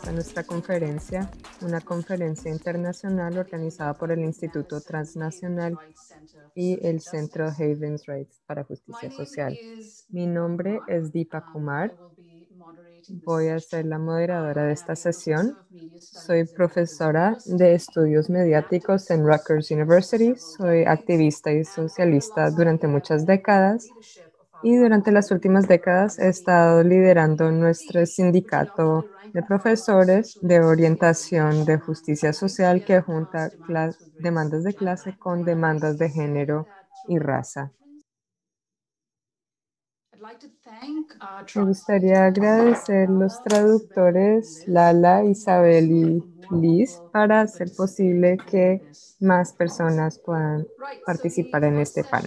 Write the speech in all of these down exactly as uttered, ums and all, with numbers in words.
bienvenidos a nuestra conferencia, una conferencia internacional organizada por el Instituto Transnacional y el Centro Havens Rights para Justicia Social. Mi nombre es Deepa Kumar. Voy a ser la moderadora de esta sesión. Soy profesora de estudios mediáticos en Rutgers University. Soy activista y socialista durante muchas décadas. Y durante las últimas décadas he estado liderando nuestro sindicato de profesores de orientación de justicia social que junta demandas de clase con demandas de género y raza. Me gustaría agradecer los traductores Lala, Isabel y Liz para hacer posible que más personas puedan participar en este panel.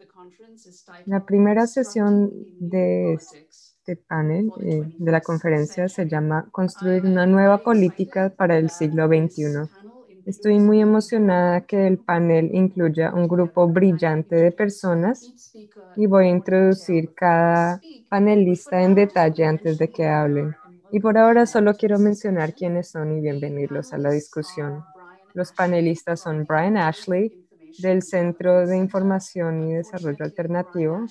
La primera sesión de este panel eh, de la conferencia se llama Construir una nueva política para el siglo veintiuno. Estoy muy emocionada que el panel incluya un grupo brillante de personas y voy a introducir cada panelista en detalle antes de que hablen. Y por ahora solo quiero mencionar quiénes son y bienvenirlos a la discusión. Los panelistas son Brian Ashley, del Centro de Información y Desarrollo Alternativo.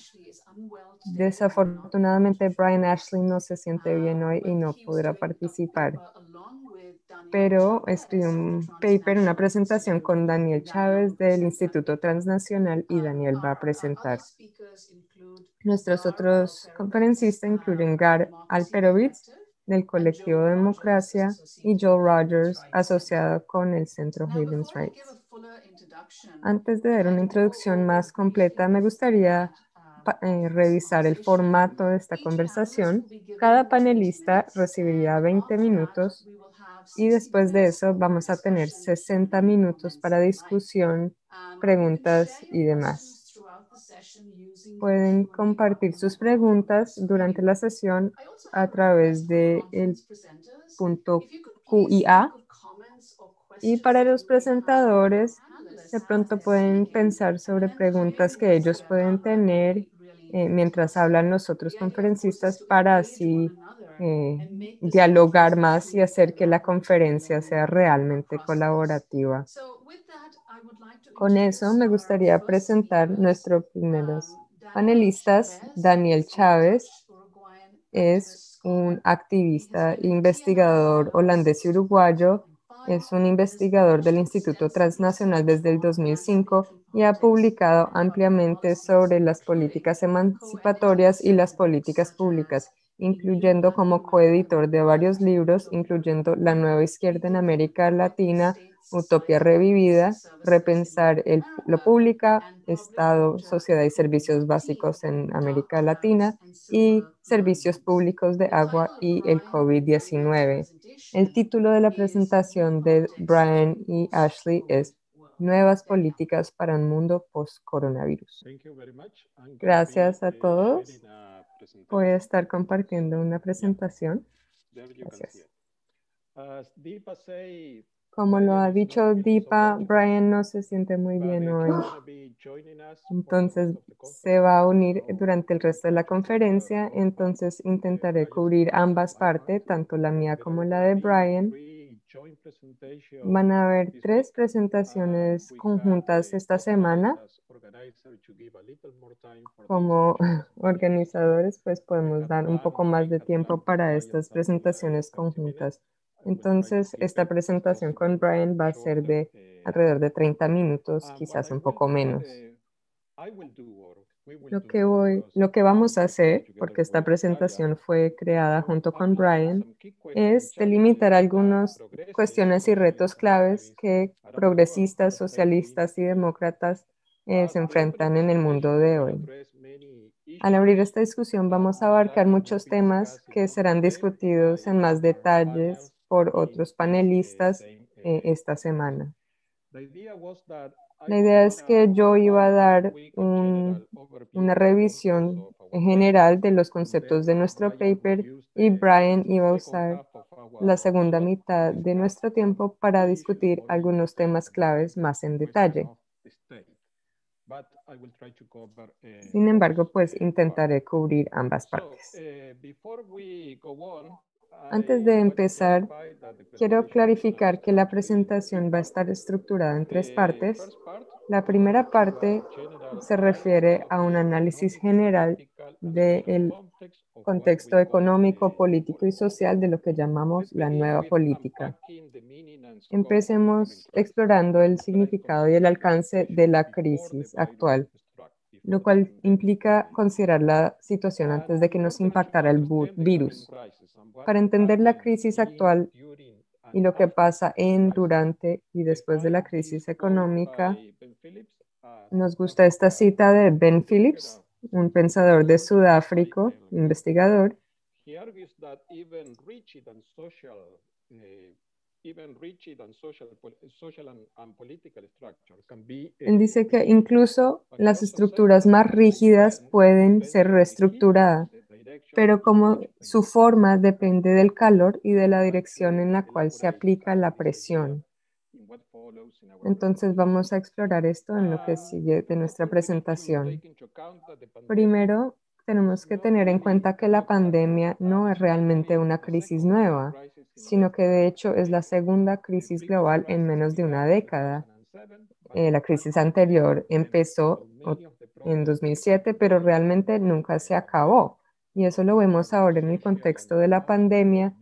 Desafortunadamente, Brian Ashley no se siente bien hoy y no podrá participar, pero escribió un paper, una presentación con Daniel Chávez del Instituto Transnacional y Daniel va a presentar. Nuestros otros conferencistas incluyen Gar Alperovitz, del Colectivo Democracia, y Joel Rogers, asociado con el Centro Havens Rights. Antes de dar una introducción más completa, me gustaría eh, revisar el formato de esta conversación. Cada panelista recibiría veinte minutos y después de eso vamos a tener sesenta minutos para discusión, preguntas y demás. Pueden compartir sus preguntas durante la sesión a través del punto Q I A. Y para los presentadores, de pronto pueden pensar sobre preguntas que ellos pueden tener eh, mientras hablan los otros conferencistas para así eh, dialogar más y hacer que la conferencia sea realmente colaborativa. Con eso me gustaría presentar nuestros primeros panelistas. Daniel Chávez es un activista e investigador holandés y uruguayo. Es un investigador del Instituto Transnacional desde el dos mil cinco y ha publicado ampliamente sobre las políticas emancipatorias y las políticas públicas, incluyendo como coeditor de varios libros, incluyendo La Nueva Izquierda en América Latina, Utopía Revivida, Repensar el, lo Pública, Estado, Sociedad y Servicios Básicos en América Latina y Servicios Públicos de Agua y el COVID diecinueve. El título de la presentación de Brian y Ashley es Nuevas políticas para un mundo post-coronavirus. Gracias a todos. Voy a estar compartiendo una presentación. Gracias. Como lo ha dicho Deepa, Brian no se siente muy bien hoy. Entonces se va a unir durante el resto de la conferencia. Entonces intentaré cubrir ambas partes, tanto la mía como la de Brian. Van a haber tres presentaciones conjuntas esta semana. Como organizadores, pues podemos dar un poco más de tiempo para estas presentaciones conjuntas. Entonces, esta presentación con Brian va a ser de alrededor de treinta minutos, quizás un poco menos. Lo que, voy, lo que vamos a hacer, porque esta presentación fue creada junto con Brian, es delimitar algunas cuestiones y retos claves que progresistas, socialistas y demócratas eh, se enfrentan en el mundo de hoy. Al abrir esta discusión vamos a abarcar muchos temas que serán discutidos en más detalles por otros panelistas eh, esta semana. La idea es que yo iba a dar un, una revisión general de los conceptos de nuestro paper y Brian iba a usar la segunda mitad de nuestro tiempo para discutir algunos temas claves más en detalle. Sin embargo, pues intentaré cubrir ambas partes. Antes de empezar, quiero clarificar que la presentación va a estar estructurada en tres partes. La primera parte se refiere a un análisis general del contexto económico, político y social de lo que llamamos la nueva política. Empecemos explorando el significado y el alcance de la crisis actual, lo cual implica considerar la situación antes de que nos impactara el virus. Para entender la crisis actual y lo que pasa en, durante y después de la crisis económica, nos gusta esta cita de Ben Phillips, un pensador de Sudáfrica, investigador. Él dice que incluso las estructuras más rígidas pueden ser reestructuradas, pero como su forma depende del calor y de la dirección en la cual se aplica la presión. Entonces vamos a explorar esto en lo que sigue de nuestra presentación. Primero, tenemos que tener en cuenta que la pandemia no es realmente una crisis nueva, sino que de hecho es la segunda crisis global en menos de una década. Eh, la crisis anterior empezó en dos mil siete, pero realmente nunca se acabó. Y eso lo vemos ahora en el contexto de la pandemia,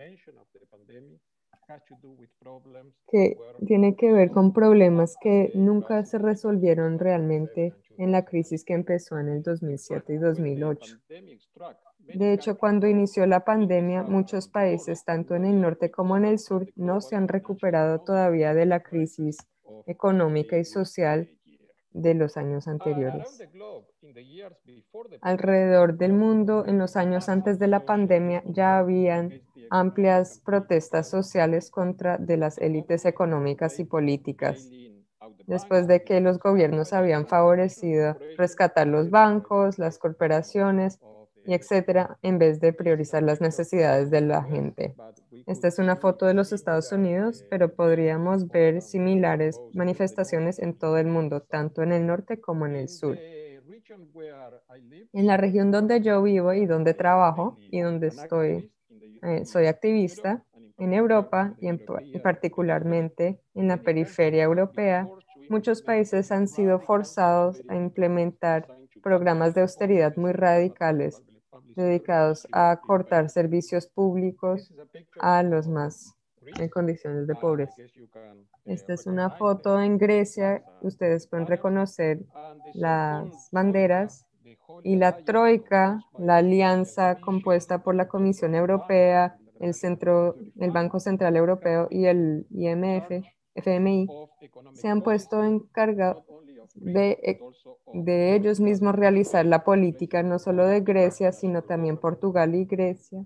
que tiene que ver con problemas que nunca se resolvieron realmente en la crisis que empezó en el dos mil siete y dos mil ocho. De hecho, cuando inició la pandemia, muchos países, tanto en el norte como en el sur, no se han recuperado todavía de la crisis económica y social de los años anteriores. Alrededor del mundo, en los años antes de la pandemia, ya habían amplias protestas sociales contra de las élites económicas y políticas, después de que los gobiernos habían favorecido rescatar los bancos, las corporaciones y etcétera, en vez de priorizar las necesidades de la gente. Esta es una foto de los Estados Unidos, pero podríamos ver similares manifestaciones en todo el mundo, tanto en el norte como en el sur. En la región donde yo vivo y donde trabajo y donde estoy, eh, soy activista, en Europa y, en, y particularmente en la periferia europea, muchos países han sido forzados a implementar programas de austeridad muy radicales dedicados a cortar servicios públicos a los más en condiciones de pobreza. Esta es una foto en Grecia. Ustedes pueden reconocer las banderas y la Troika, la alianza compuesta por la Comisión Europea, el, Centro, el Banco Central Europeo y el I M F, F M I, se han puesto encargados de, de ellos mismos realizar la política, no solo de Grecia, sino también Portugal y Grecia,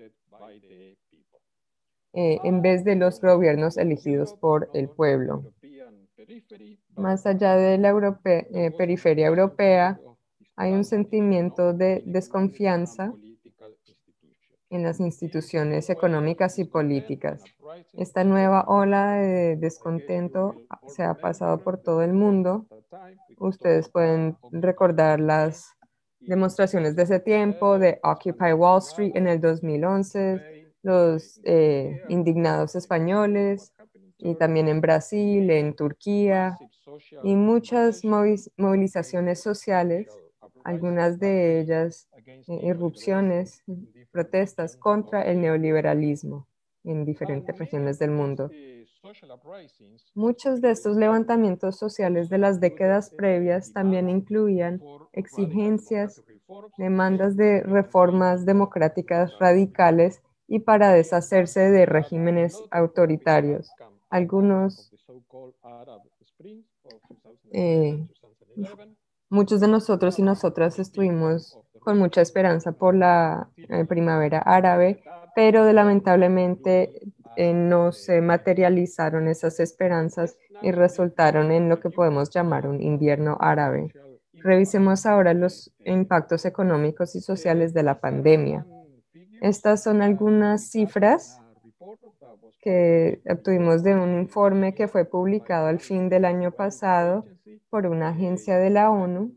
eh, en vez de los gobiernos elegidos por el pueblo. Más allá de la europe eh, periferia europea, hay un sentimiento de desconfianza en las instituciones económicas y políticas. Esta nueva ola de descontento se ha pasado por todo el mundo. Ustedes pueden recordar las demostraciones de ese tiempo, de Occupy Wall Street en el dos mil once, los eh, indignados españoles, y también en Brasil, en Turquía, y muchas movilizaciones sociales, algunas de ellas eh, irrupciones, protestas contra el neoliberalismo en diferentes regiones del mundo. Muchos de estos levantamientos sociales de las décadas previas también incluían exigencias, demandas de reformas democráticas radicales y para deshacerse de regímenes autoritarios. Algunos, eh, muchos de nosotros y nosotras estuvimos con mucha esperanza por la eh, primavera árabe, pero lamentablemente eh, no se materializaron esas esperanzas y resultaron en lo que podemos llamar un invierno árabe. Revisemos ahora los impactos económicos y sociales de la pandemia. Estas son algunas cifras que obtuvimos de un informe que fue publicado al fin del año pasado por una agencia de la ONU,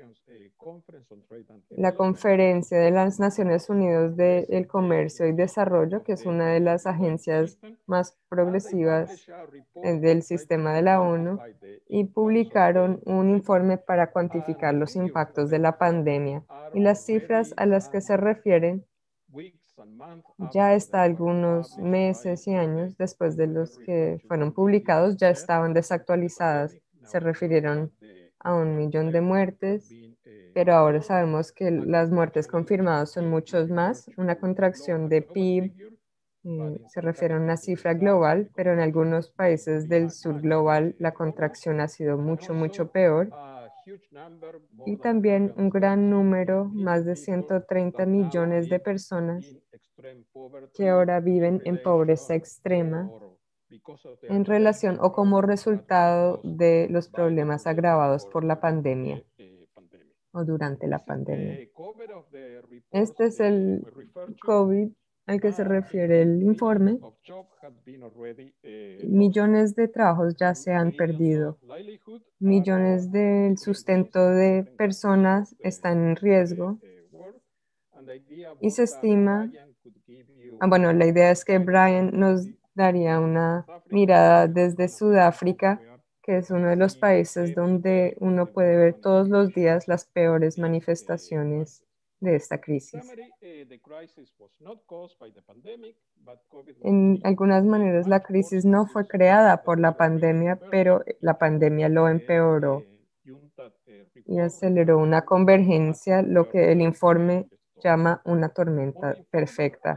la Conferencia de las Naciones Unidas del Comercio y Desarrollo, que es una de las agencias más progresivas eh, del sistema de la ONU, y publicaron un informe para cuantificar los impactos de la pandemia. Y las cifras a las que se refieren ya está algunos meses y años después de los que fueron publicados, ya estaban desactualizadas. Se refirieron a un millón de muertes, pero ahora sabemos que las muertes confirmadas son muchos más. Una contracción de P I B eh, se refiere a una cifra global, pero en algunos países del sur global la contracción ha sido mucho, mucho peor. Y también un gran número, más de ciento treinta millones de personas que ahora viven en pobreza extrema en relación o como resultado de los problemas agravados por la pandemia o durante la pandemia. Este es el COVID al que se refiere el informe. Millones de trabajos ya se han perdido. Millones del sustento de personas están en riesgo y se estima, ah, bueno, la idea es que Brian nos daría una mirada desde Sudáfrica, que es uno de los países donde uno puede ver todos los días las peores manifestaciones de esta crisis. En algunas maneras, la crisis no fue creada por la pandemia, pero la pandemia lo empeoró y aceleró una convergencia, lo que el informe llama una tormenta perfecta.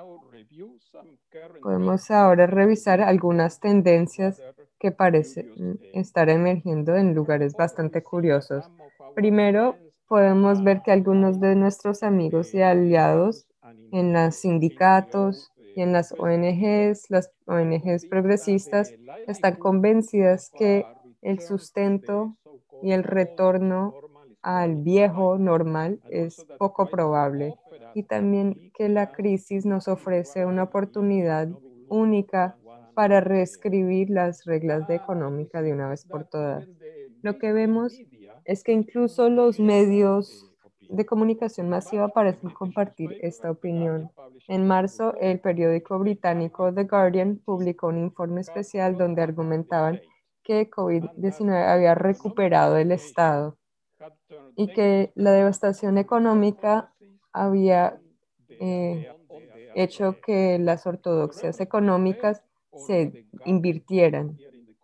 Podemos ahora revisar algunas tendencias que parecen estar emergiendo en lugares bastante curiosos. Primero, podemos ver que algunos de nuestros amigos y aliados en los sindicatos y en las O N Ges, las O N Ges progresistas, están convencidas que el sustento y el retorno al viejo normal es poco probable y también que la crisis nos ofrece una oportunidad única para reescribir las reglas de económica de una vez por todas. Lo que vemos es que incluso los medios de comunicación masiva parecen compartir esta opinión. En marzo, el periódico británico The Guardian publicó un informe especial donde argumentaban que COVID diecinueve había recuperado el Estado y que la devastación económica había eh, hecho que las ortodoxias económicas se invirtieran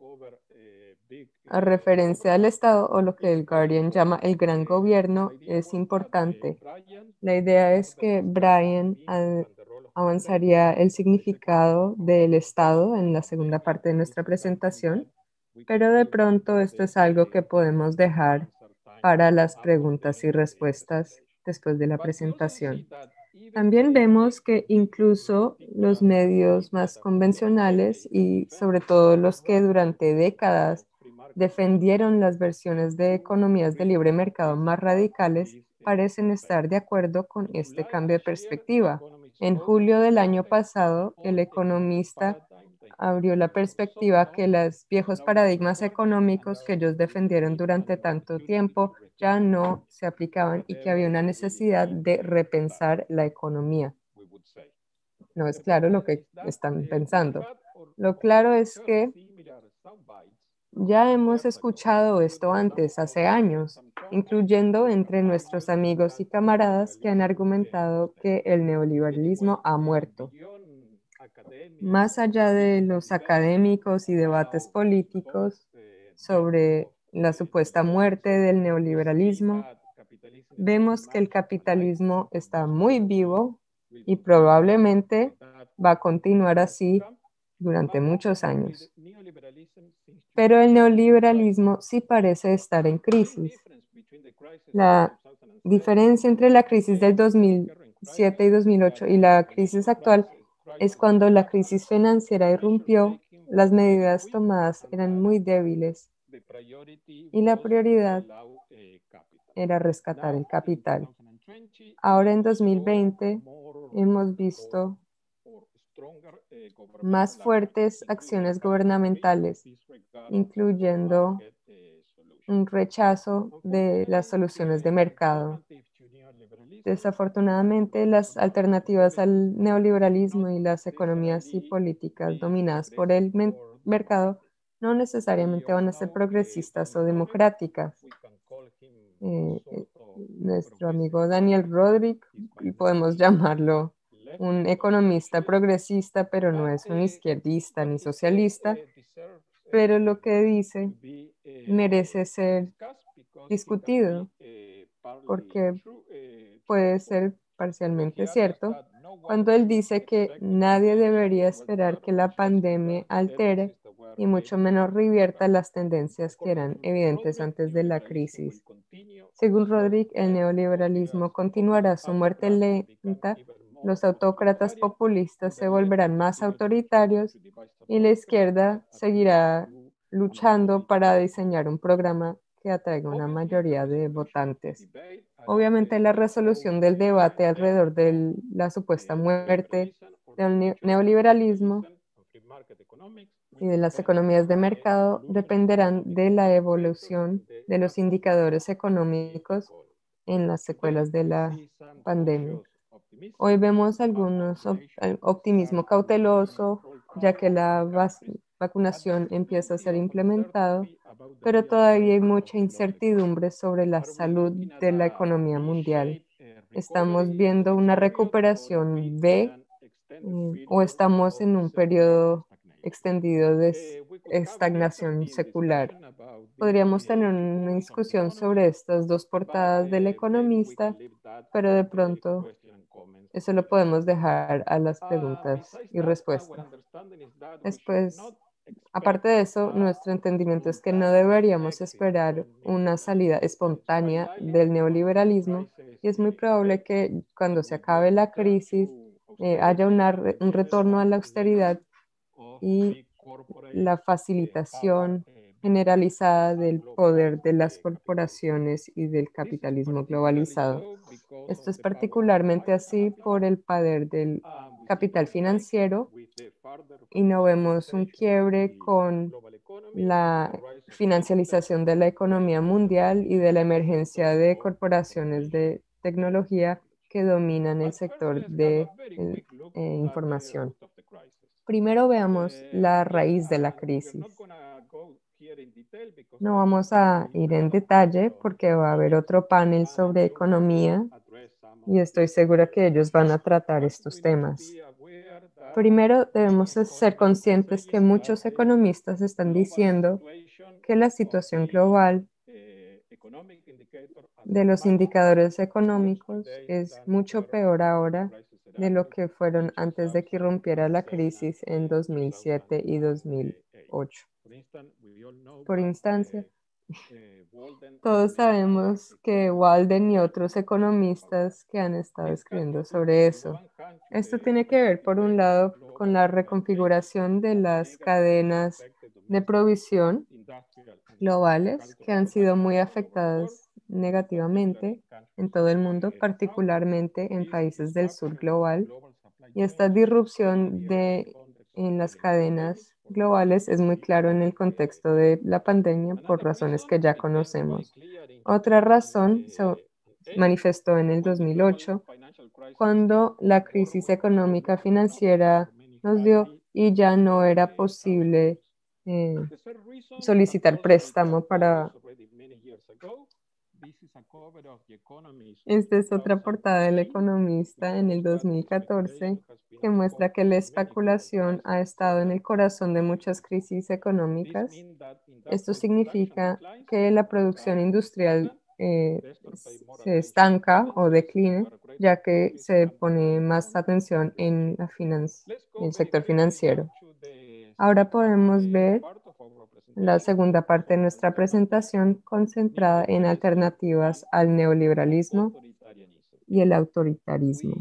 a referencia al Estado o lo que el Guardian llama el gran gobierno es importante. La idea es que Brian a- avanzaría el significado del Estado en la segunda parte de nuestra presentación, pero de pronto esto es algo que podemos dejar para las preguntas y respuestas después de la presentación. También vemos que incluso los medios más convencionales y sobre todo los que durante décadas defendieron las versiones de economías de libre mercado más radicales parecen estar de acuerdo con este cambio de perspectiva. En julio del año pasado, el economista abrió la perspectiva que los viejos paradigmas económicos que ellos defendieron durante tanto tiempo ya no se aplicaban y que había una necesidad de repensar la economía. No es claro lo que están pensando. Lo claro es que ya hemos escuchado esto antes, hace años, incluyendo entre nuestros amigos y camaradas que han argumentado que el neoliberalismo ha muerto. Más allá de los académicos y debates políticos sobre la supuesta muerte del neoliberalismo, vemos que el capitalismo está muy vivo y probablemente va a continuar así durante muchos años. Pero el neoliberalismo sí parece estar en crisis. La diferencia entre la crisis del dos mil siete y dos mil ocho y la crisis actual es cuando la crisis financiera irrumpió, las medidas tomadas eran muy débiles y la prioridad era rescatar el capital. Ahora en dos mil veinte hemos visto más fuertes acciones gubernamentales, incluyendo un rechazo de las soluciones de mercado. Desafortunadamente, las alternativas al neoliberalismo y las economías y políticas dominadas por el mercado no necesariamente van a ser progresistas o democráticas. Eh, eh, nuestro amigo Daniel Rodrik, y podemos llamarlo un economista progresista, pero no es un izquierdista ni socialista, pero lo que dice merece ser discutido porque puede ser parcialmente cierto cuando él dice que nadie debería esperar que la pandemia altere y mucho menos revierta las tendencias que eran evidentes antes de la crisis. Según Rodrik, el neoliberalismo continuará su muerte lenta, los autócratas populistas se volverán más autoritarios y la izquierda seguirá luchando para diseñar un programa que atraiga una mayoría de votantes. Obviamente la resolución del debate alrededor de la supuesta muerte del neoliberalismo y de las economías de mercado dependerán de la evolución de los indicadores económicos en las secuelas de la pandemia. Hoy vemos algunos op optimismo cauteloso, ya que la vacunación empieza a ser implementada, pero todavía hay mucha incertidumbre sobre la salud de la economía mundial. Estamos viendo una recuperación V eh, o estamos en un periodo extendido de estagnación secular. Podríamos tener una discusión sobre estas dos portadas del Economista, pero de pronto eso lo podemos dejar a las preguntas y respuestas. Después, aparte de eso, nuestro entendimiento es que no deberíamos esperar una salida espontánea del neoliberalismo y es muy probable que cuando se acabe la crisis eh, haya una, un retorno a la austeridad y la facilitación generalizada del poder de las corporaciones y del capitalismo globalizado. Esto es particularmente así por el poder del capital financiero y no vemos un quiebre con la financialización de la economía mundial y de la emergencia de corporaciones de tecnología que dominan el sector de eh, información. Primero veamos la raíz de la crisis. No vamos a ir en detalle porque va a haber otro panel sobre economía y estoy segura que ellos van a tratar estos temas. Primero, debemos ser conscientes que muchos economistas están diciendo que la situación global de los indicadores económicos es mucho peor ahora de lo que fueron antes de que irrumpiera la crisis en dos mil siete y dos mil ocho. Por instancia, todos sabemos que Walden y otros economistas que han estado escribiendo sobre eso. Esto tiene que ver, por un lado, con la reconfiguración de las cadenas de provisión globales que han sido muy afectadas negativamente en todo el mundo, particularmente en países del sur global. Y esta disrupción de, en las cadenas globales es muy claro en el contexto de la pandemia por razones que ya conocemos. Otra razón se manifestó en el dos mil ocho, cuando la crisis económica financiera nos dio y ya no era posible eh, solicitar préstamo para... Esta es otra portada del Economista en el dos mil catorce que muestra que la especulación ha estado en el corazón de muchas crisis económicas. Esto significa que la producción industrial eh, se estanca o decline, ya que se pone más atención en la el sector financiero. Ahora podemos ver la segunda parte de nuestra presentación concentrada en alternativas al neoliberalismo y el autoritarismo.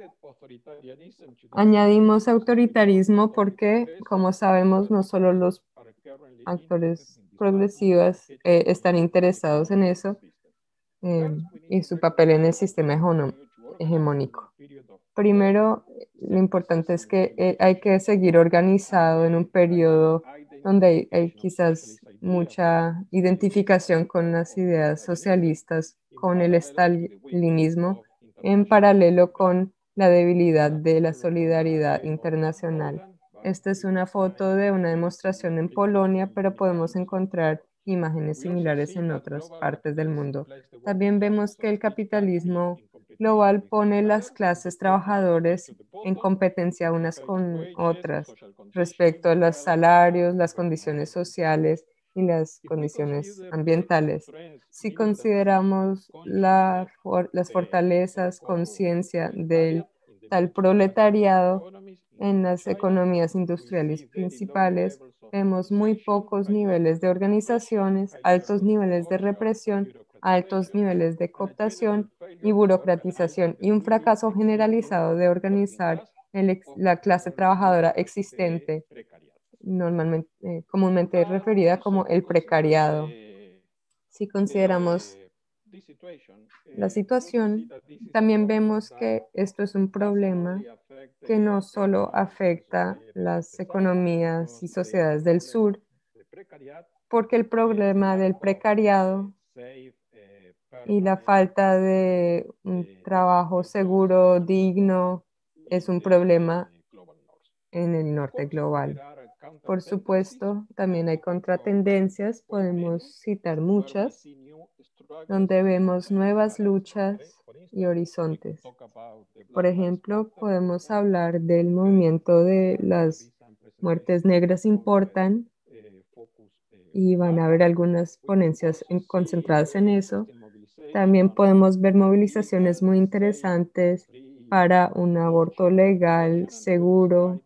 Añadimos autoritarismo porque, como sabemos, no solo los actores progresivos eh, están interesados en eso eh, y su papel en el sistema hegemónico. Primero, lo importante es que eh, hay que seguir organizado en un periodo donde hay, hay quizás mucha identificación con las ideas socialistas, con el estalinismo, en paralelo con la debilidad de la solidaridad internacional. Esta es una foto de una demostración en Polonia, pero podemos encontrar imágenes similares en otras partes del mundo. También vemos que el capitalismo global pone las clases trabajadores en competencia unas con otras respecto a los salarios, las condiciones sociales y las condiciones ambientales. Si consideramos la for- las fortalezas, conciencia del tal proletariado en las economías industriales principales, vemos muy pocos niveles de organizaciones, altos niveles de represión, altos niveles de cooptación y burocratización y un fracaso generalizado de organizar el ex- la clase trabajadora existente, normalmente, eh, comúnmente referida como el precariado. Si consideramos la situación, también vemos que esto es un problema que no solo afecta las economías y sociedades del sur, porque el problema del precariado y la falta de un trabajo seguro, digno, es un problema en el norte global. Por supuesto, también hay contratendencias, podemos citar muchas, donde vemos nuevas luchas y horizontes. Por ejemplo, podemos hablar del movimiento de las muertes negras importan y van a haber algunas ponencias en- concentradas en eso. También podemos ver movilizaciones muy interesantes para un aborto legal, seguro,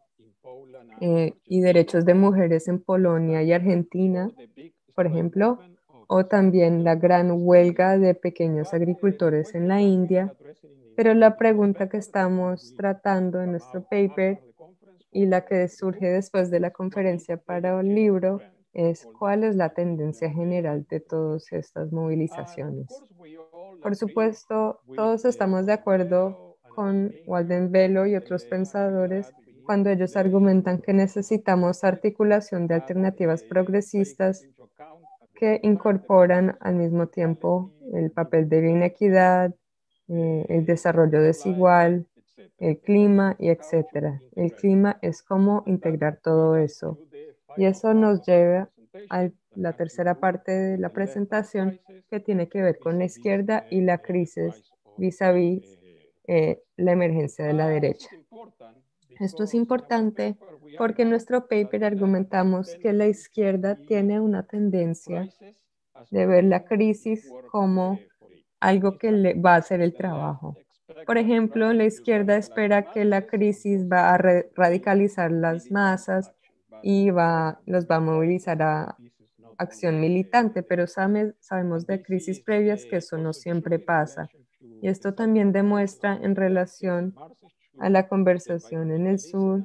eh, y derechos de mujeres en Polonia y Argentina, por ejemplo, o también la gran huelga de pequeños agricultores en la India. Pero la pregunta que estamos tratando en nuestro paper y la que surge después de la conferencia para el libro es cuál es la tendencia general de todas estas movilizaciones. Por supuesto, todos estamos de acuerdo con Walden Bello y otros pensadores cuando ellos argumentan que necesitamos articulación de alternativas progresistas que incorporan al mismo tiempo el papel de la inequidad, eh, el desarrollo desigual, el clima y etcétera. El clima es cómo integrar todo eso. Y eso nos lleva a la tercera parte de la presentación que tiene que ver con la izquierda y la crisis vis-a-vis eh, la emergencia de la derecha. Esto es importante porque en nuestro paper argumentamos que la izquierda tiene una tendencia de ver la crisis como algo que le va a hacer el trabajo. Por ejemplo, la izquierda espera que la crisis va a re- radicalizar las masas y va, los va a movilizar a acción militante, pero sabe- sabemos de crisis previas que eso no siempre pasa. Y esto también demuestra en relación a la conversación en el sur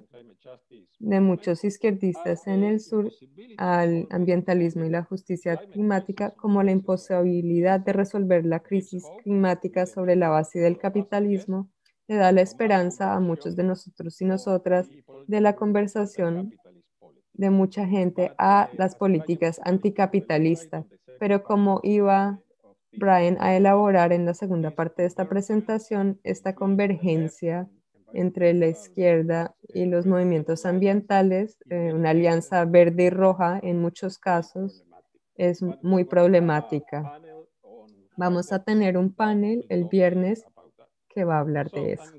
de muchos izquierdistas en el sur al ambientalismo y la justicia climática como la imposibilidad de resolver la crisis climática sobre la base del capitalismo, le da la esperanza a muchos de nosotros y nosotras de la conversación de mucha gente a las políticas anticapitalistas. Pero como iba Brian a elaborar en la segunda parte de esta presentación, esta convergencia entre la izquierda y los movimientos ambientales, eh, una alianza verde y roja en muchos casos, es muy problemática. Vamos a tener un panel el viernes que va a hablar de eso.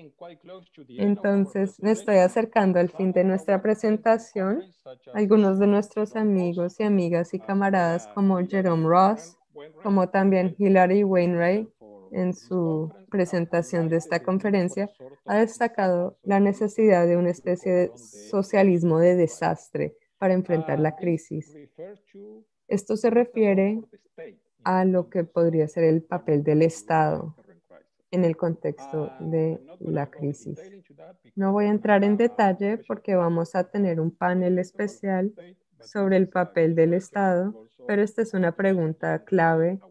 Entonces, me estoy acercando al fin de nuestra presentación. Algunos de nuestros amigos y amigas y camaradas como Jerome Ross, como también Hilary Wainwright, en su presentación de esta conferencia, ha destacado la necesidad de una especie de socialismo de desastre para enfrentar la crisis. Esto se refiere a lo que podría ser el papel del Estado en el contexto de la crisis. No voy a entrar en detalle porque vamos a tener un panel especial sobre el papel del Estado, pero esta es una pregunta clave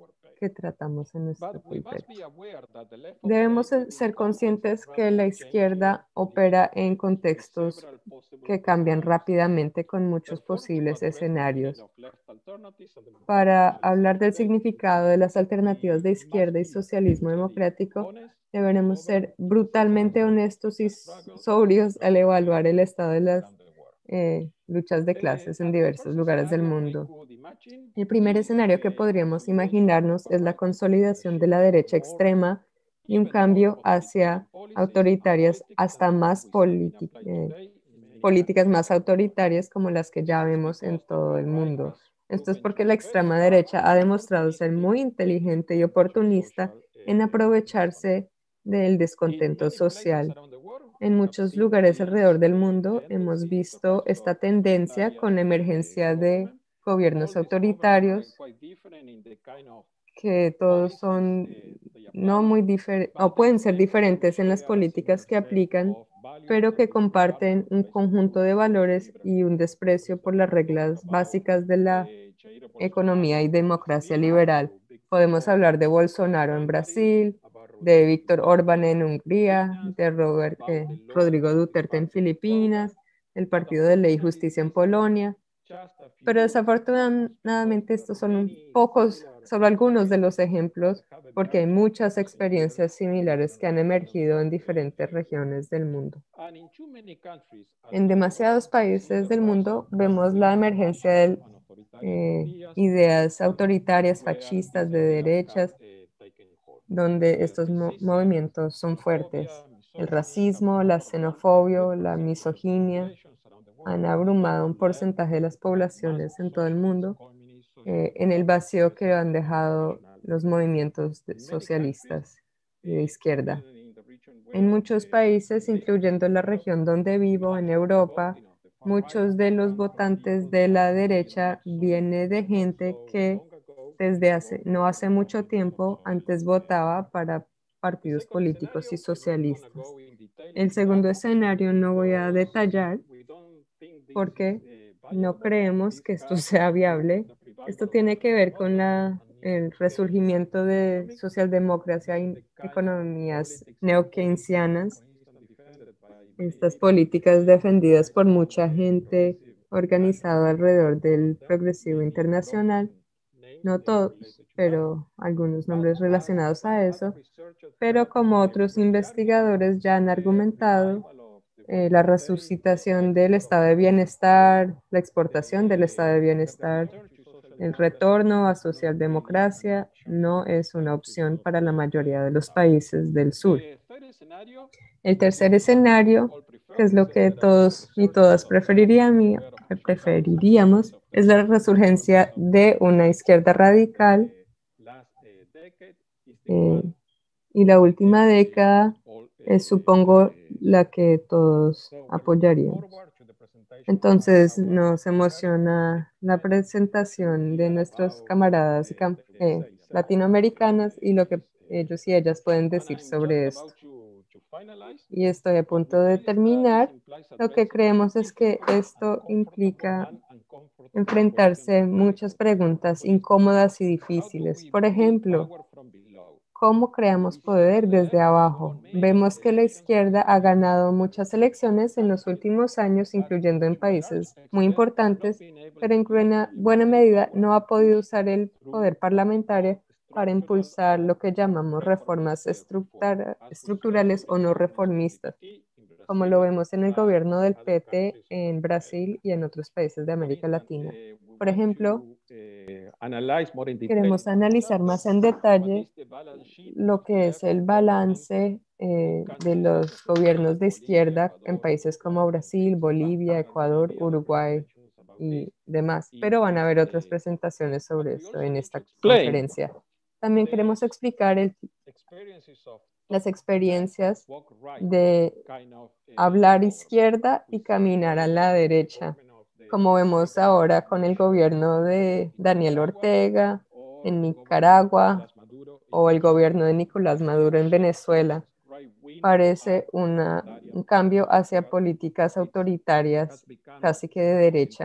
que tratamos en nuestro But we paper. must be aware that the left of Debemos state ser in ser context of conscientes que la rapid changing izquierda opera en with contextos several possible que cambian scenarios. rápidamente con muchos Therefore, to posibles address the meaning escenarios. of left alternatives and democratic Para hablar socialism del today, significado de las alternativas we de must izquierda y be socialismo brutally democrático, honest deberemos over ser the brutalmente existence honestos y of s- struggles of sobrios al different evaluar el classes estado de las around the world. eh, luchas de Uh, clases en and the diversos first lugares del scenario we mundo. could imagine El primer is escenario que the podríamos consolidation of the imaginarnos es la far-right consolidación de leadership la to derecha more, extrema y un even more cambio authoritarian hacia policies and autoritarias politics than hasta the one más we see being politi- applied eh, today in many políticas countries más around the world. autoritarias como las que ya This is vemos en because the todo el far right mundo. has Esto es proven to porque be la very extrema smart derecha ha and demostrado ser opportunistic muy in taking inteligente y advantage of oportunista social en uh, aprovecharse dissonance. del In descontento many places social. around the world, En we have muchos seen lugares this alrededor del uh, mundo hemos tendency, the visto rise esta of tendencia con authoritarian la uh, emergencia de government. All gobiernos these governments are autoritarios quite different in the kind of que todos policies son uh, they no apply, muy diferentes o but they pueden ser tend to diferentes en las share a políticas similar que set aplican, of values pero que with regard comparten to un basic conjunto rules de of valores liberal y un capitalism. desprecio por So we las can talk reglas about básicas de la uh, Jair economía y Bolsonaro in democracia Brazil liberal. or Viktor Podemos hablar Orban de in Bolsonaro en Hungary, Brasil, about de Rodrigo Víctor Orbán Duterte en in Hungría, Filipinas, de Robert, about eh, the law and Rodrigo order Duterte en department in Poland, Filipinas, el but Partido de Ley y unfortunately Justicia en these are Polonia. just a Pero few examples because desafortunadamente there are estos son un many pocos, similar solo algunos de los experiences that ejemplos, have porque hay emerged muchas in similar experiencias similares que different han regions emergido of en the diferentes earth. regiones del mundo. And in too many countries, as En we know, demasiados we see países the del rise mundo of vemos la right-wing emergencia fascist de and authoritarian eh, ideas ideas autoritarias, where fascistas, these de ideas have derechas, uh, taken hold. donde Uh, estos mo- racism, movimientos son fuertes. xenophobia, El misogyny have racismo, la overwhelmed a good xenofobia, la percentage of the misoginia populations around the world han abrumado a un and led porcentaje de las to a mass poblaciones en todo el socialist, mundo communist, eh, en el sociodemocratic vacío que protest han and dejado national los rebellion. movimientos de- In many countries, socialistas y de uh, izquierda. including in the region En where muchos uh, países, I live, incluyendo in la Europe, región donde vivo, en much of the Europa, voting of the far right muchos de los comes from votantes people de that la didn't derecha live so viene de not gente so que long ago desde hace, voted no for hace mucho communist or tiempo socialist antes uh, votaba parties. para The partidos second políticos y scenario, I'm not going to socialistas. go in detail El into that segundo escenario no voy a because detallar we don't think this is porque uh, no viable. creemos This que esto has sea to do with viable. the Esto revival of tiene que social ver con democracy la, and el neo-Keynesian resurgimiento de economics, socialdemocracia uh, y the kind of economías politics and policies, neo-keynesianas, for instance, defended by many estas leaders in políticas the defendidas por international mucha uh, gente progressive movement. organizada alrededor All of del them, progresivo many internacional, prominent names no uh, todos, related to that. pero algunos But nombres as relacionados some a other eso. researchers Pero have como uh, otros previously argued, investigadores ya han the argumentado, revival of the eh, welfare la state uh, resucitación takes del care of estado de most of bienestar, la exportación del estado de the, the bienestar, return to social el democracy retorno a is not really an socialdemocracia option in no most es una countries opción of para la the mayoría de uh, los South. países del sur. The third scenario, El which is tercer the one that we escenario, all que prefer, es is lo uh, que that a todos y resurgence todas of the preferirían y- spread of eh, socialism because preferiríamos, of the es la radical developments resurgencia of de the una izquierda radical. uh, last uh, decade, is the eh, one y la uh, última we década all es, uh, supongo, la support. que todos So we're looking apoyaríamos. forward to the presentation by Entonces our nos American colleagues emociona la and to presentación de hear nuestros about camaradas y uh, cam- their eh, essays. So latinoamericanos y uh, lo que please, ellos y uh, ellas pueden and decir I'm just sobre esto. about to, to finalize, Y estoy a but punto we de feel that this terminar. implies Lo que addressing creemos es que difficult, esto uncomfortable, implica and uncomfortable questions enfrentarse a of political muchas power. preguntas For instance, incómodas y how do difíciles. we Por build ejemplo, power from below? ¿cómo creamos We see poder that the desde left has abajo? won many Vemos que la elections izquierda ha recently ganado in muchas important elecciones en los countries, últimos años, but incluyendo en to a large países muy extent have not importantes, been able pero to en build buena, buena parliamentary medida power no ha podido just usar el through poder what we call parlamentario para structural impulsar or lo que llamamos reformas reformist uh, reform, estructura- as we saw in estructurales the o no governments of the reformistas, P T in como lo Brazil vemos en el and gobierno del other P T countries of en Latin Brasil America. y en otros países de For América instance, Latina. uh, we Por want ejemplo, to uh, analyze more in detail queremos in our analizar más chapter en what detalle is the balance sheet lo of que es left el governments balance in eh, de countries such as los Brazil, gobiernos de Bolivia, izquierda en Ecuador, países como Uruguay, Brasil, et cetera. Bolivia, There may Ecuador, be other Uruguay presentations about this y demás, pero in van a this haber otras uh, conference. presentaciones But sobre we esto also en need to esta explain conferencia. También the queremos explicar el- experiences of top las left and experiencias woke right de kind of uh, hablar governments. izquierda We y see caminar a here la the derecha, government of como the vemos president ahora con el mentioned gobierno de in Daniel Nicaragua Ortega or en the government of Nicaragua Nicolás Maduro in o el Venezuela. gobierno de Nicolás As we Maduro en see, Venezuela. this right-wing and Parece una, authoritarian un cambio policies hacia have, políticas it's, has autoritarias become casi que de almost derecha. impossible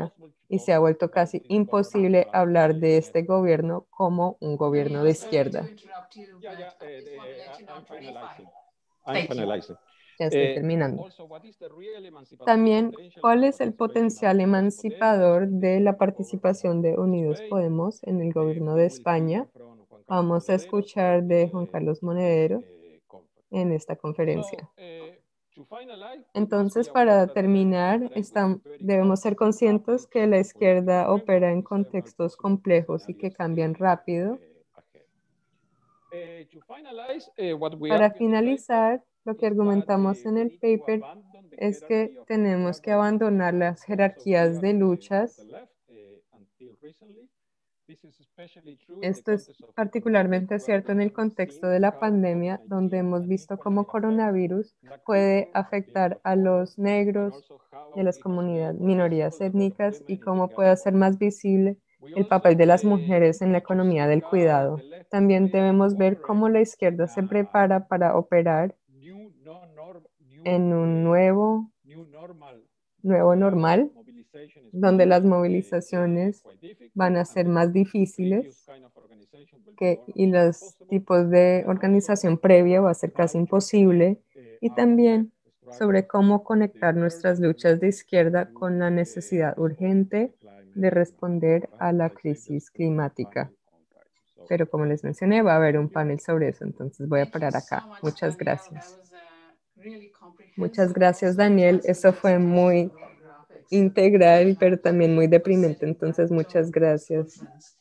y se ha vuelto casi imposible hablar de este gobierno como un gobierno de izquierda. Yeah, yeah, uh, the, uh, I'm finalizing. I'm finalizing. Ya estoy Eh, terminando. also, what is the real emancipatory También, potential ¿cuál of es el participation potencial of Unidos emancipador Podemos de la over participación de government of Unidos Spain? Podemos en el Eh, gobierno we de will España? hear from Juan Carlos Vamos a Monedero escuchar in de Juan the, Carlos in Monedero this uh, conference. en esta So, conferencia. uh, to finalize, we must be Entonces, aware para that the left terminar, operates estam- within very debemos ser complex and conscientes que la rapid-changing political izquierda opera en framework with several contextos possible complejos y que scenarios cambian uh, rápido. uh, ahead. Uh, to finalize, uh, what we Para argue in the paper is finalizar, lo que that argumentamos uh, en we el need to paper abandon the es que hierarchy of tenemos que struggle abandonar in the las terms of jerarquías de leadership uh, of luchas. the left uh, until recently. This is especially true in the Esto es context of the pandemic, particularmente where cierto we en el have contexto seen de la how pandemia, donde COVID-nineteen hemos can visto cómo equally affect coronavirus black puede people, being afectar the a former, los and negros also how y a las it has made comunidades, more minorías visible the role of étnicas y women in the cómo puede health hacer más visible We el papel also de las uh, mujeres en la need to economía see del how the cuidado. left También prepares to debemos ver cómo operate la izquierda in se a prepara para operar new, no, norm, new, en un uh, nuevo, new normal nuevo where normal, mobilization is going donde to las be uh, uh, movilizaciones quite difficult van a and ser the más previous difíciles kind of organization will be que, more y and more los impossible. tipos de And also organización previa va a ser how casi to connect imposible. uh, Y our left también sobre struggles cómo with conectar the nuestras urgent luchas de need izquierda to con la uh, necesidad respond to the urgente climate de crisis. responder But a as la I said, there's crisis going to be a climática. panel on crisis. So, Pero como les uh, mencioné, va a haber un thank you. panel sobre eso, entonces voy a Thank you parar so acá. much, Muchas Danielle. gracias. That was a really Muchas comprehensive and gracias, also Daniel. Eso fue fascinating muy graphics that you integral, laid pero out también muy in deprimente. presenting that Entonces, muchas tone of this gracias. conference.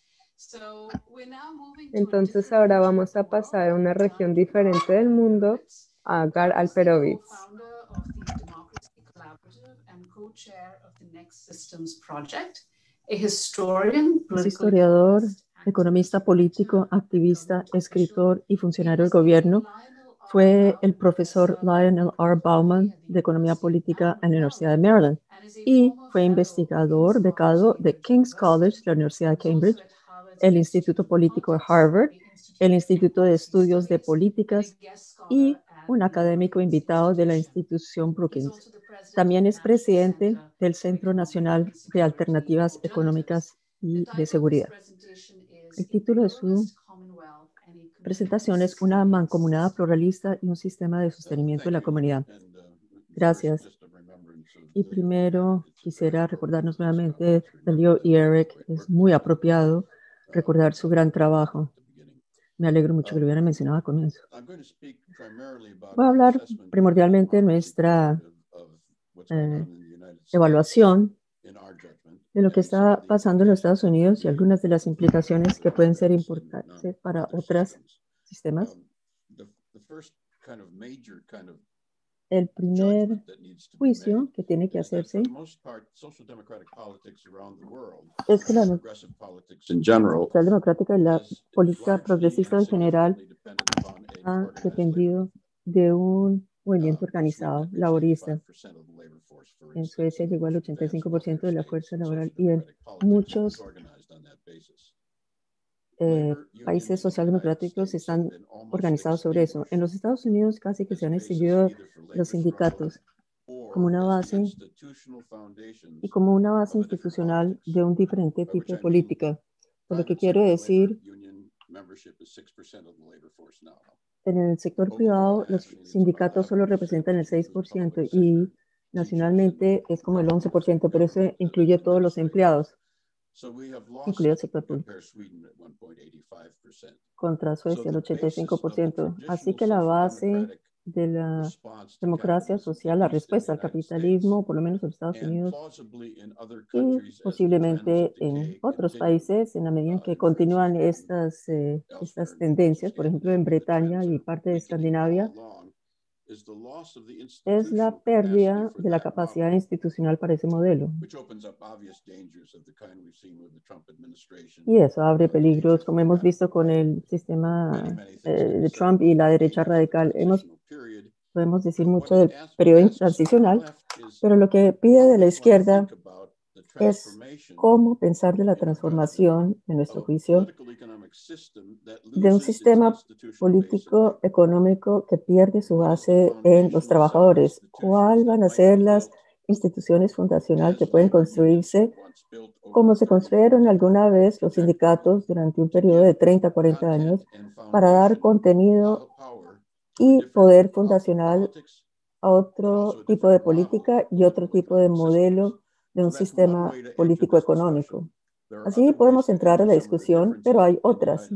So we're now moving to a Entonces, different ahora region of vamos the a world pasar a and una we turn región to diferente Gar del mundo, Alperovitz. a Gar Gar is the Alperovitz. co-founder of the Democracy Collaborative and co-chair of the Next Systems Project, a historian, Es political historiador, economist, economista activist, político, writer, and activista, government official. escritor y He funcionario del was the gobierno. Lionel R. Fue el Bauman profesor Professor of Lionel R. Political Economy Bauman at the de Economía University of Política en la Universidad de Maryland Maryland and is a y former fue fellow of King's investigador College, becado de Cambridge King's College, University. la Universidad He de was also Cambridge, at Harvard's el Institute Instituto of Político de Politics, Harvard, the Institute el of Instituto de Policy Estudios de Studies, and a Políticas guest scholar y at un the académico Brookings invitado de la Institution. institución He's Brookings. also the president of También the es National presidente Center del for Centro Economic Nacional de Insecurity and Alternativas Alternatives. Económicas The y de title of his Seguridad. presentation is El A título de su Pluralist Commonwealth and a presentación Continuous es Una Sustainment mancomunada System. pluralista y un sistema de sostenimiento de la comunidad. Gracias. Y primero quisiera recordarnos nuevamente de Leo y Eric. Es muy apropiado recordar su gran trabajo. Me alegro mucho que lo hubieran mencionado al comienzo. Voy a hablar primordialmente de nuestra eh, evaluación de lo que está pasando en los Estados Unidos y algunas de las implicaciones que pueden ser importantes para otros sistemas. El primer juicio que tiene que hacerse es que la social democrática y la política progresista en general ha dependido de un movimiento organizado laborista. En Suecia llegó al ochenta y cinco por ciento de la fuerza laboral y en muchos eh, países socialdemocráticos están organizados sobre eso. En los Estados Unidos casi que se han extinguido los sindicatos como una base y como una base institucional de un diferente tipo de política. Por lo que quiero decir, en el sector privado los sindicatos solo representan el seis por ciento y nacionalmente es como el once por ciento, pero eso incluye todos los empleados, incluido el sector público. Contra Suecia, el ochenta y cinco por ciento. Así que la base de la democracia social, la respuesta al capitalismo, por lo menos en los Estados Unidos y posiblemente en otros países, en la medida en que continúan estas, eh, estas tendencias, por ejemplo en Bretaña y parte de Escandinavia, es la pérdida de la capacidad institucional para ese modelo. Y eso abre peligros, como hemos visto con el sistema eh, de Trump y la derecha radical. Hemos, podemos decir mucho del periodo transicional, pero lo que pide de la izquierda es cómo pensar de la transformación, en nuestro juicio, de un sistema político económico que pierde su base en los trabajadores. ¿Cuáles van a ser las instituciones fundacionales que pueden construirse como se construyeron alguna vez los sindicatos durante un periodo de treinta, cuarenta años para dar contenido y poder fundacional a otro tipo de política y otro tipo de modelo de un sistema político-económico. Así podemos entrar a la discusión, pero hay otras.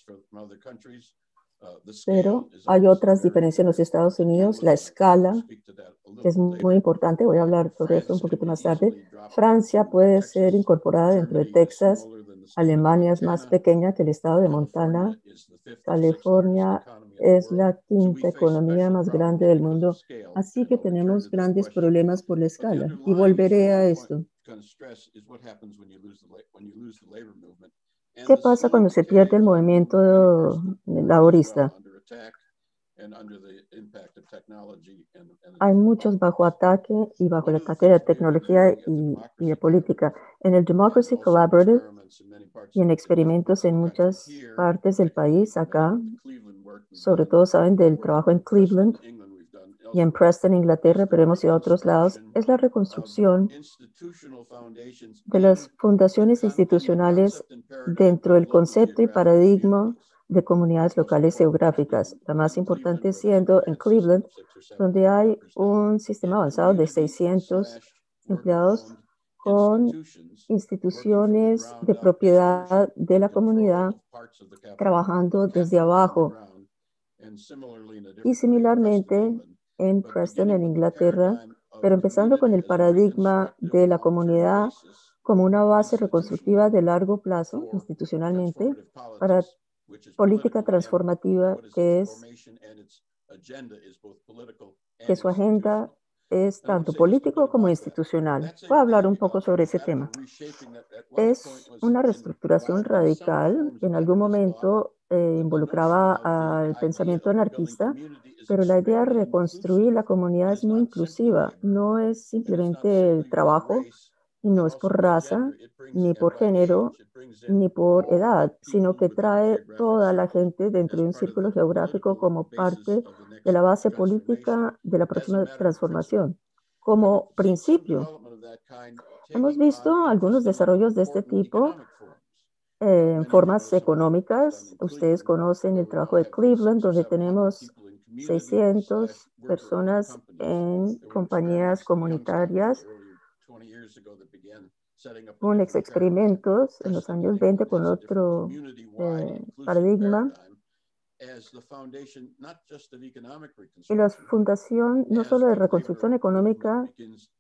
Pero hay otras diferencias en los Estados Unidos. La escala, que es muy importante, voy a hablar sobre eso un poquito más tarde. Francia puede ser incorporada dentro de Texas. Alemania es más pequeña que el estado de Montana. California es la quinta economía más grande del mundo. Así que tenemos grandes problemas por la escala. Y volveré a esto. ¿Qué pasa cuando se pierde el movimiento laborista? Hay muchos bajo ataque y bajo el ataque de tecnología y, y de política. En el Democracy Collaborative y en experimentos en muchas partes del país, acá, sobre todo saben del trabajo en Cleveland y en Preston, Inglaterra, pero hemos ido a otros lados, es la reconstrucción de las fundaciones institucionales dentro del concepto y paradigma de comunidades locales geográficas, la más importante siendo en Cleveland, donde hay un sistema avanzado de seiscientos empleados con instituciones de propiedad de la comunidad trabajando desde abajo. Y similarmente en Preston, en Inglaterra, pero empezando con el paradigma de la comunidad como una base reconstructiva de largo plazo institucionalmente para política transformativa, que es que su agenda es tanto político como institucional. Voy a hablar un poco sobre ese tema. Es una reestructuración radical. En algún momento eh, involucraba al pensamiento anarquista, pero la idea de reconstruir la comunidad es muy inclusiva. No es simplemente el trabajo, y no es por raza, ni por género, ni por edad, sino que trae toda la gente dentro de un círculo geográfico como parte de la base política de la próxima transformación. Como principio, hemos visto algunos desarrollos de este tipo eh, en formas económicas. Ustedes conocen el trabajo de Cleveland, donde tenemos seiscientas personas en compañías comunitarias con ex experimentos en los años veinte con otro eh, paradigma. Y la fundación no solo de reconstrucción económica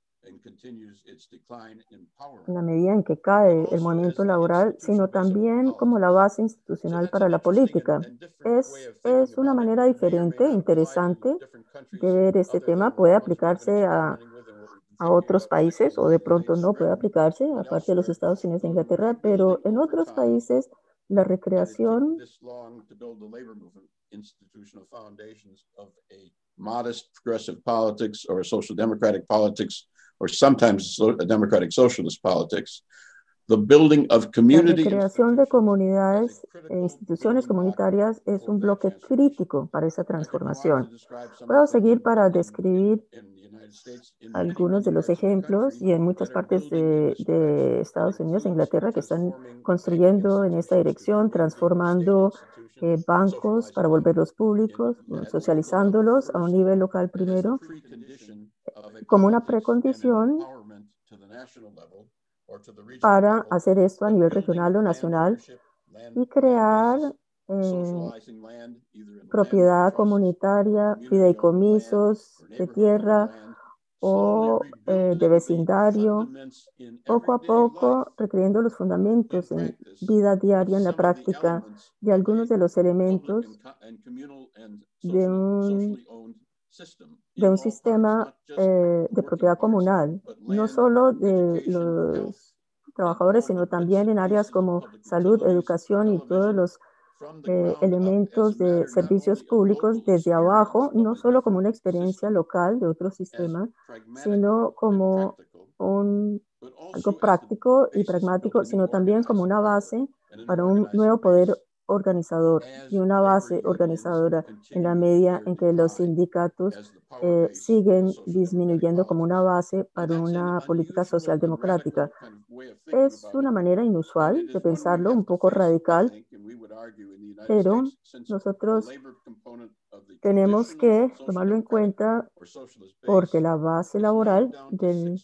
en la medida en que cae el movimiento laboral, sino también como la base institucional para la política. Es, es una manera diferente, interesante de ver este tema. Puede aplicarse a a otros países o de pronto no puede aplicarse, aparte de los Estados Unidos e Inglaterra, pero en otros países la recreación modest progressive politics or a social democratic politics or sometimes a democratic socialist politics. The building of community La recreación de comunidades e instituciones comunitarias es un bloque crítico para esa transformación. Puedo seguir para describir algunos de los ejemplos y en muchas partes de, de Estados Unidos e Inglaterra que están construyendo en esta dirección, transformando eh, bancos para volverlos públicos, socializándolos a un nivel local primero, como una precondición para hacer esto a nivel regional o nacional y crear eh, propiedad comunitaria, fideicomisos de tierra o eh, de vecindario, poco a poco recreando los fundamentos en vida diaria, en la práctica, de algunos de los elementos de un, de un sistema eh, de propiedad comunal, no solo de los trabajadores, sino también en áreas como salud, educación y todos los Eh, elementos de servicios públicos desde abajo, no solo como una experiencia local de otro sistema, sino como un, algo práctico y pragmático, sino también como una base para un nuevo poder organizador y una base organizadora en la medida en que los sindicatos eh, siguen disminuyendo como una base para una política social democrática. Es una manera inusual de pensarlo, un poco radical, pero nosotros tenemos que tomarlo en cuenta porque la base laboral de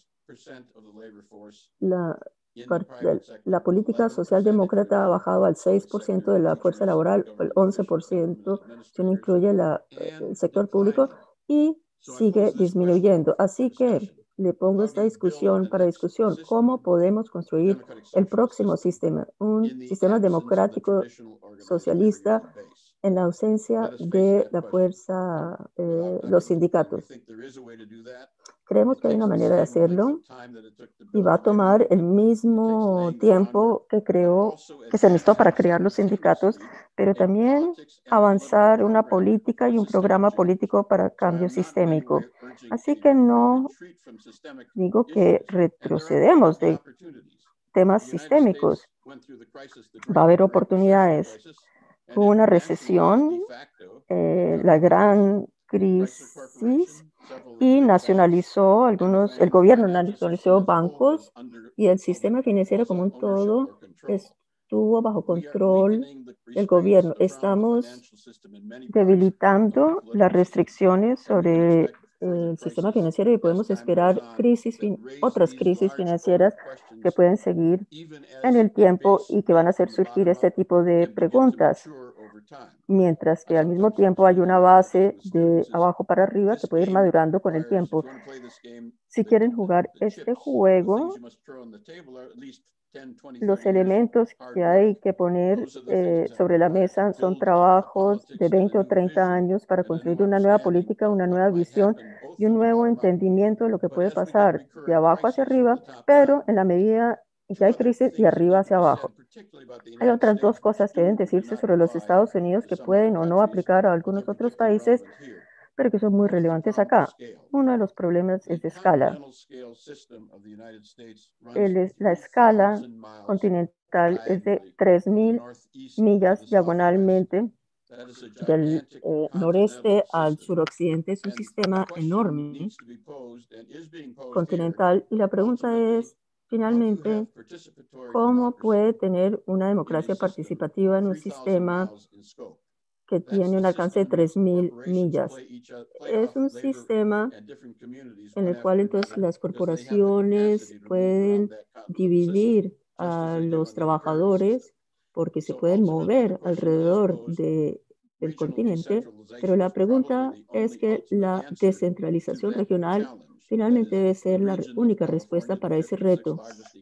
la, de la política socialdemócrata ha bajado al seis por ciento de la fuerza laboral, el once por ciento si uno incluye la, el sector público, y sigue disminuyendo. Así que le pongo esta discusión para discusión. ¿Cómo podemos construir el próximo sistema? Un sistema democrático socialista en la ausencia de la fuerza, eh, los sindicatos. Creemos que hay una manera de hacerlo y va a tomar el mismo tiempo que creó, que se necesitó para crear los sindicatos, pero también avanzar una política y un programa político para cambio sistémico. Así que no digo que retrocedemos de temas sistémicos. Va a haber oportunidades. Hubo una recesión, eh, la gran crisis, y nacionalizó algunos, el gobierno nacionalizó bancos y el sistema financiero como un todo estuvo bajo control del gobierno. Estamos debilitando las restricciones sobre el sistema financiero y podemos esperar crisis, otras crisis financieras que pueden seguir en el tiempo y que van a hacer surgir este tipo de preguntas, mientras que al mismo tiempo hay una base de abajo para arriba que puede ir madurando con el tiempo. Si quieren jugar este juego, los elementos que hay que poner eh, sobre la mesa son trabajos de veinte o treinta años para construir una nueva política, una nueva visión y un nuevo entendimiento de lo que puede pasar de abajo hacia arriba, pero en la medida en que hay crisis, de arriba hacia abajo. Hay otras dos cosas que deben decirse sobre los Estados Unidos que pueden o no aplicar a algunos otros países, pero que son muy relevantes acá. Uno de los problemas es de escala. El, la escala continental es de tres mil millas diagonalmente del eh, noreste al suroccidente. Es un sistema enorme continental y la pregunta es, finalmente, ¿cómo puede tener una democracia participativa en un sistema que tiene un alcance de tres mil millas? Es un sistema en el cual entonces las corporaciones pueden dividir a los trabajadores porque se pueden mover alrededor de, del continente, pero la pregunta es que la descentralización regional finalmente debe ser la única respuesta para ese reto.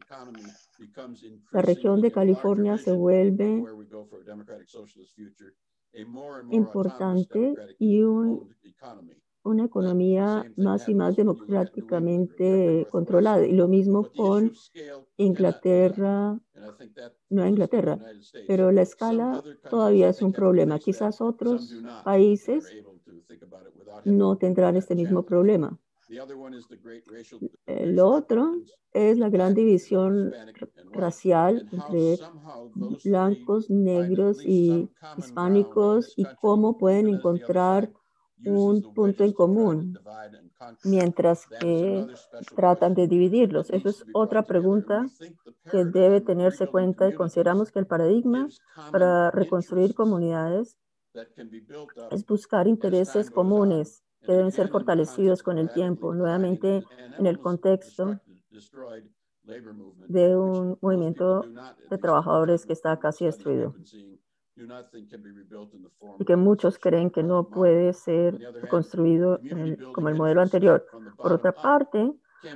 La región de California se vuelve importante y un, una economía más y más democráticamente controlada. Y lo mismo con Inglaterra, no Inglaterra, pero la escala todavía es un problema. Quizás otros países no tendrán este mismo problema. El otro es la gran división racial entre blancos, negros y hispánicos y cómo pueden encontrar un punto en común mientras que tratan de dividirlos. Esa es otra pregunta que debe tenerse en cuenta y consideramos que el paradigma para reconstruir comunidades es buscar intereses comunes que deben ser fortalecidos con el tiempo, nuevamente en el contexto de un movimiento de trabajadores que está casi destruido y que muchos creen que no puede ser construido en el, como el modelo anterior. Por otra parte,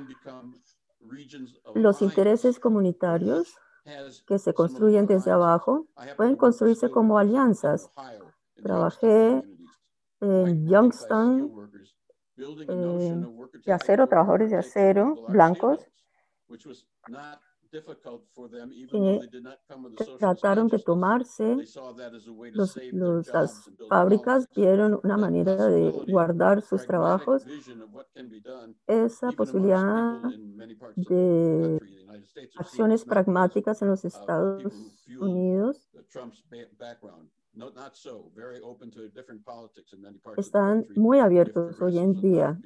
los intereses comunitarios que se construyen desde abajo pueden construirse como alianzas. Trabajé en Youngstown, eh, de acero, trabajadores de acero, blancos, que trataron de tomarse los, los, las fábricas, vieron una manera de guardar sus trabajos. Esa posibilidad de acciones pragmáticas en los Estados Unidos están muy abiertos hoy en día,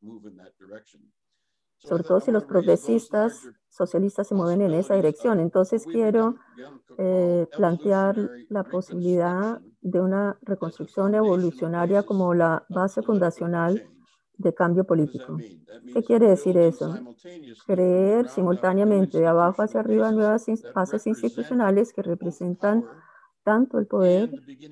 sobre todo si los progresistas socialistas se mueven en esa dirección. Entonces quiero eh, plantear la posibilidad de una reconstrucción evolucionaria como la base fundacional de cambio político. ¿Qué quiere decir eso? Creer simultáneamente de abajo hacia arriba nuevas bases institucionales que representan tanto el poder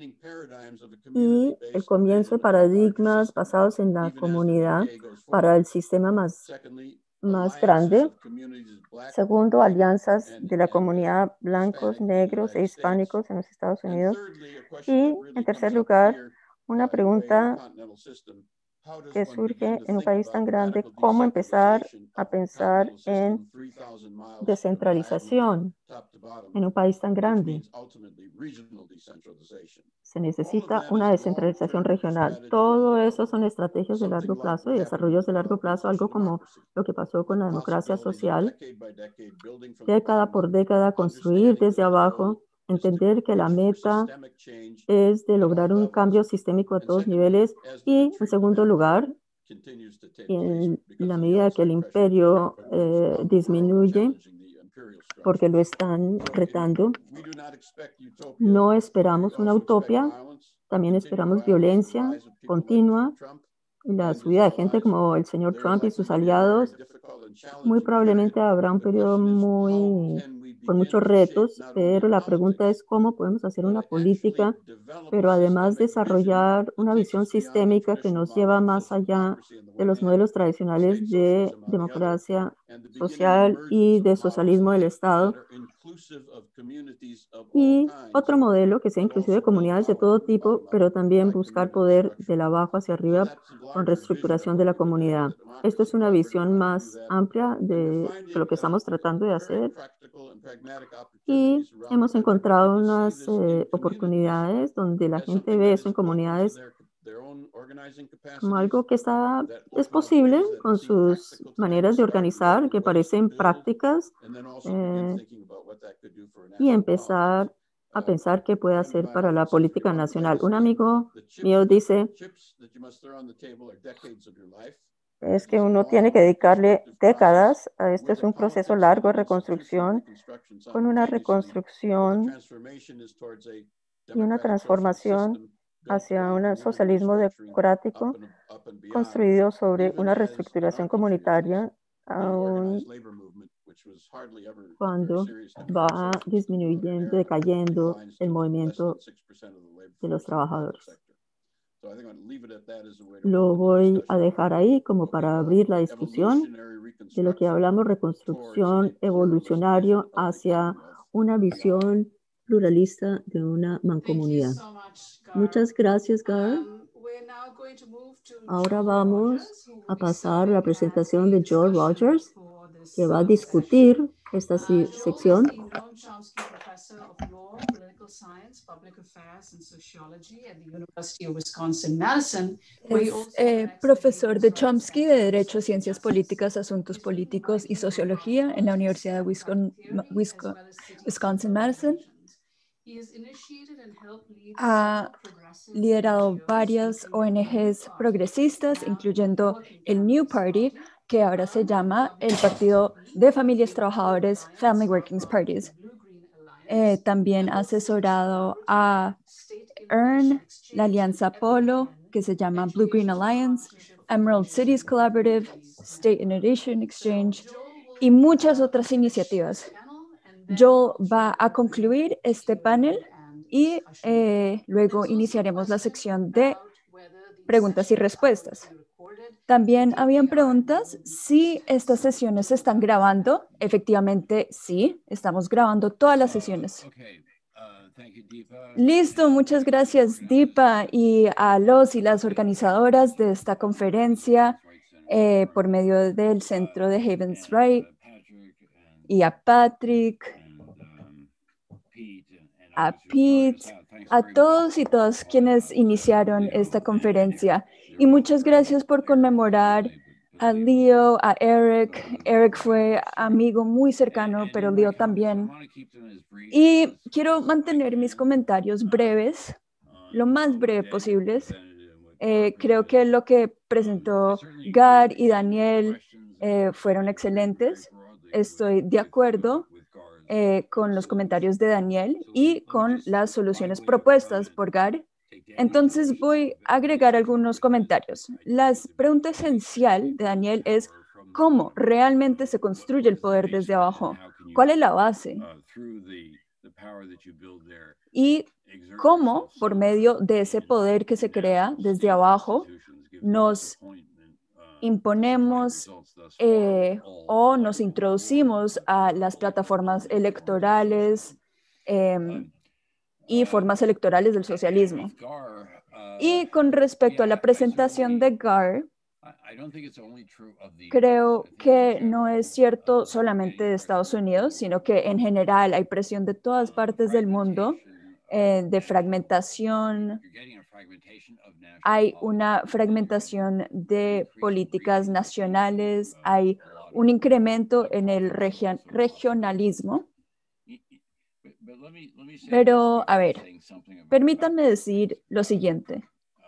y el comienzo de paradigmas basados en la comunidad para el sistema más, más grande. Segundo, alianzas de la comunidad blancos, negros e hispánicos en los Estados Unidos. Y en tercer lugar, una pregunta que surge en un país tan grande, cómo empezar a pensar en descentralización en un país tan grande. Se necesita una descentralización regional. Todo eso son estrategias de largo plazo y desarrollos de largo plazo, algo como lo que pasó con la democracia social. Década por década, construir desde abajo, entender que la meta es de lograr un cambio sistémico a todos niveles y, en segundo lugar, en la medida que el imperio eh, disminuye, porque lo están retando, no esperamos una utopía, también esperamos violencia continua. La subida de gente como el señor Trump y sus aliados, muy probablemente habrá un periodo muy, con muchos retos, pero la pregunta es cómo podemos hacer una política, pero además desarrollar una visión sistémica que nos lleva más allá de los modelos tradicionales de democracia social y de socialismo del Estado. Y otro modelo que sea inclusive de comunidades de todo tipo, pero también buscar poder de la abajo hacia arriba con reestructuración de la comunidad. Esto es una visión más amplia de lo que estamos tratando de hacer. Y hemos encontrado unas eh, oportunidades donde la gente ve eso en comunidades como algo que está, es posible con sus maneras de organizar, que parecen prácticas, eh, y empezar a pensar qué puede hacer para la política nacional. Un amigo mío dice, es que uno tiene que dedicarle décadas a esto, es un proceso largo de reconstrucción, con una reconstrucción y una transformación hacia un socialismo democrático construido sobre una reestructuración comunitaria, aun cuando va disminuyendo, decayendo el movimiento de los trabajadores. Lo voy a dejar ahí como para abrir la discusión de lo que hablamos, reconstrucción evolucionario hacia una visión pluralista de una mancomunidad. Muchas gracias, Gar. Ahora vamos a pasar a la presentación de Joel Rogers, que va a discutir esta sección. Es eh, profesor de Chomsky de Derecho, Ciencias Políticas, Asuntos Políticos y Sociología en la Universidad de Wisconsin-Madison. Ha liderado varias O N Ges progresistas, incluyendo el New Party, que ahora se llama el Partido de Familias Trabajadores, Family Workings Parties. Eh, también ha asesorado a E A R N, la Alianza Polo, que se llama Blue Green Alliance, Emerald Cities Collaborative, State Innovation Exchange y muchas otras iniciativas. Joel va a concluir este panel y eh, luego iniciaremos la sección de preguntas y respuestas. También habían preguntas si estas sesiones se están grabando. Efectivamente, sí, estamos grabando todas las sesiones. Listo, muchas gracias, Deepa, y a los y las organizadoras de esta conferencia eh, por medio del Centro de Havens Right, y a Patrick, a Pete, a todos y todas quienes iniciaron esta conferencia. Y muchas gracias por conmemorar a Leo, a Eric. Eric fue amigo muy cercano, pero Leo también. Y quiero mantener mis comentarios breves, lo más breve posibles. Eh, creo que lo que presentó Gar y Daniel eh, fueron excelentes. Estoy de acuerdo eh, con los comentarios de Daniel y con las soluciones propuestas por Gar. Entonces voy a agregar algunos comentarios. La pregunta esencial de Daniel es ¿cómo realmente se construye el poder desde abajo? ¿Cuál es la base? Y cómo, por medio de ese poder que se crea desde abajo, nos imponemos eh, o nos introducimos a las plataformas electorales eh, y formas electorales del socialismo. Y con respecto a la presentación de Gar, creo que no es cierto solamente de Estados Unidos, sino que en general hay presión de todas partes del mundo eh, de fragmentación. Hay una fragmentación de políticas nacionales, hay un incremento en el region, regionalismo. Pero, a ver, permítanme decir lo siguiente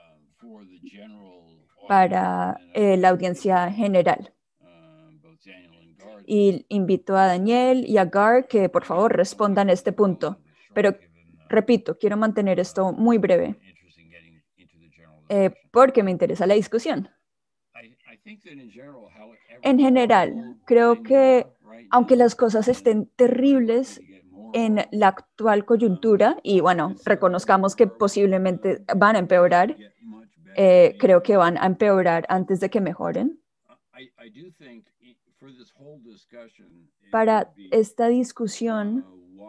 para eh, la audiencia general. Y invito a Daniel y a Gar que por favor respondan a este punto. Pero, repito, quiero mantener esto muy breve, eh, porque me interesa la discusión. En general, creo que aunque las cosas estén terribles en la actual coyuntura, y bueno, reconozcamos que posiblemente van a empeorar, eh, creo que van a empeorar antes de que mejoren. Para esta discusión,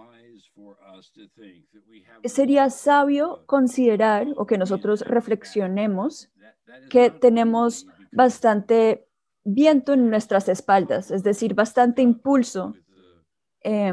sería sabio considerar o que nosotros reflexionemos que tenemos bastante viento en nuestras espaldas, es decir, bastante impulso. Eh,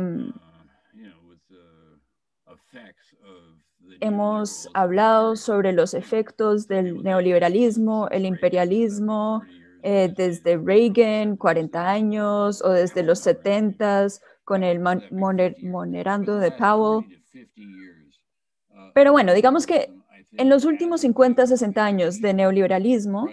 hemos hablado sobre los efectos del neoliberalismo, el imperialismo, eh, desde Reagan, cuarenta años, o desde los setentas, con el moner, monerando de Powell. Pero bueno, digamos que en los últimos cincuenta, sesenta años de neoliberalismo,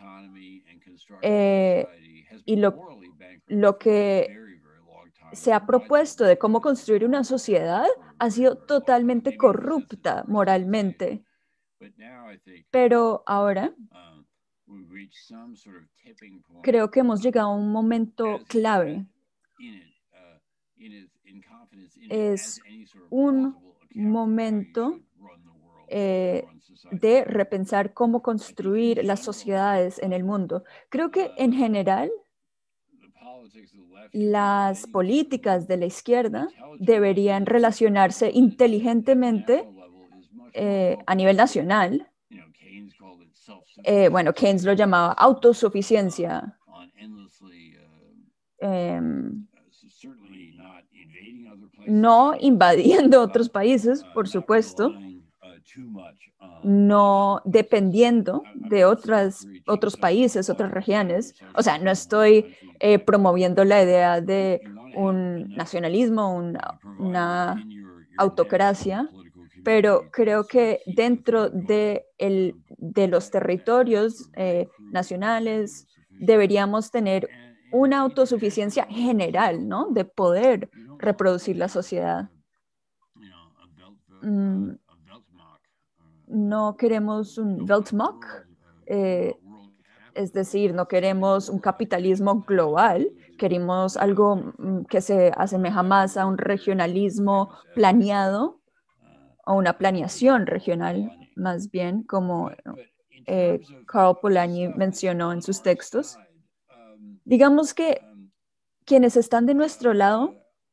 eh, y lo, lo que se ha propuesto de cómo construir una sociedad ha sido totalmente corrupta moralmente. Pero ahora creo que hemos llegado a un momento clave. Es un momento eh, de repensar cómo construir las sociedades en el mundo. Creo que en general las políticas de la izquierda deberían relacionarse inteligentemente eh, a nivel nacional. Eh, bueno, Keynes lo llamaba autosuficiencia. Eh, no invadiendo otros países, por supuesto. No dependiendo de otras, otros países, otras regiones. O sea, no estoy eh, promoviendo la idea de un nacionalismo, una, una autocracia, pero creo que dentro de, el, de los territorios eh, nacionales deberíamos tener una autosuficiencia general, ¿no? De poder reproducir la sociedad. Mm. No queremos un Weltmarkt, eh, es decir, no queremos un capitalismo global, queremos algo que se asemeja más a un regionalismo planeado, o una planeación regional, más bien, como eh, Karl Polanyi mencionó en sus textos. Digamos que quienes están de nuestro lado,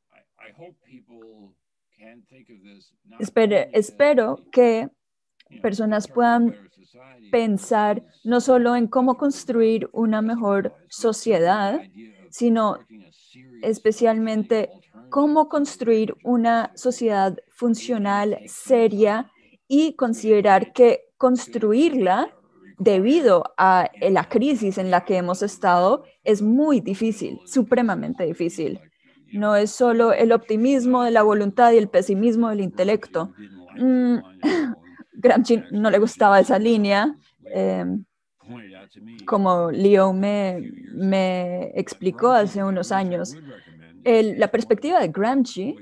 espero, espero que personas puedan pensar no solo en cómo construir una mejor sociedad, sino especialmente cómo construir una sociedad funcional, seria, y considerar que construirla debido a la crisis en la que hemos estado, es muy difícil, supremamente difícil. No es solo el optimismo de la voluntad y el pesimismo del intelecto. Mm, Gramsci no le gustaba esa línea. Eh, como Leo me, me explicó hace unos años, el, la perspectiva de Gramsci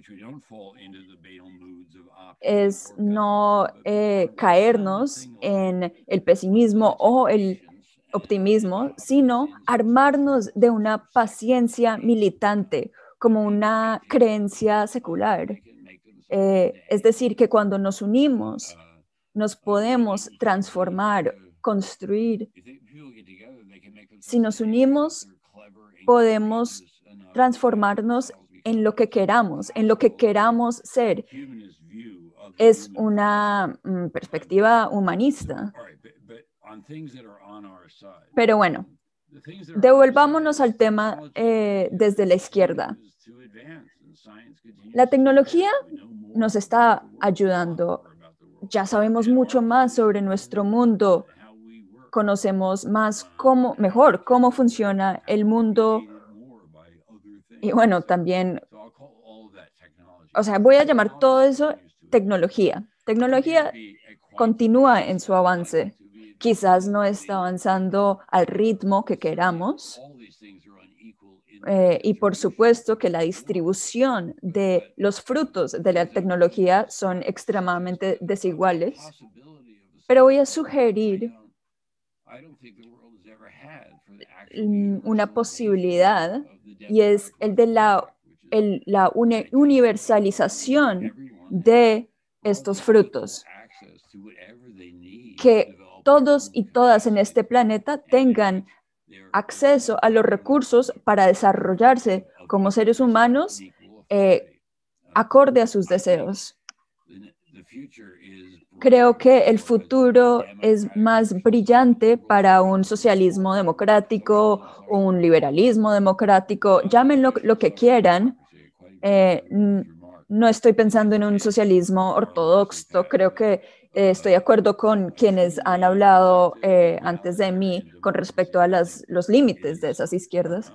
es no eh, caernos en el pesimismo o el optimismo, sino armarnos de una paciencia militante, como una creencia secular. Eh, es decir, que cuando nos unimos, nos podemos transformar, construir. Si nos unimos, podemos transformarnos en lo que queramos, en lo que queramos ser. Es una mm, perspectiva humanista. Pero bueno, devolvámonos al tema eh, desde la izquierda. La tecnología nos está ayudando. Ya sabemos mucho más sobre nuestro mundo. Conocemos más cómo, mejor cómo funciona el mundo. Y bueno, también, o sea, voy a llamar todo eso tecnología. Tecnología continúa en su avance. Quizás no está avanzando al ritmo que queramos. Eh, y por supuesto que la distribución de los frutos de la tecnología son extremadamente desiguales. Pero voy a sugerir una posibilidad y es el de la, el, la uni universalización de estos frutos. Que todos y todas en este planeta tengan acceso a los recursos para desarrollarse como seres humanos eh, acorde a sus deseos. Creo que el futuro es más brillante para un socialismo democrático o un liberalismo democrático, llámenlo lo que quieran. Eh, no estoy pensando en un socialismo ortodoxo, creo que eh, estoy de acuerdo con quienes han hablado eh, antes de mí con respecto a las, los límites de esas izquierdas.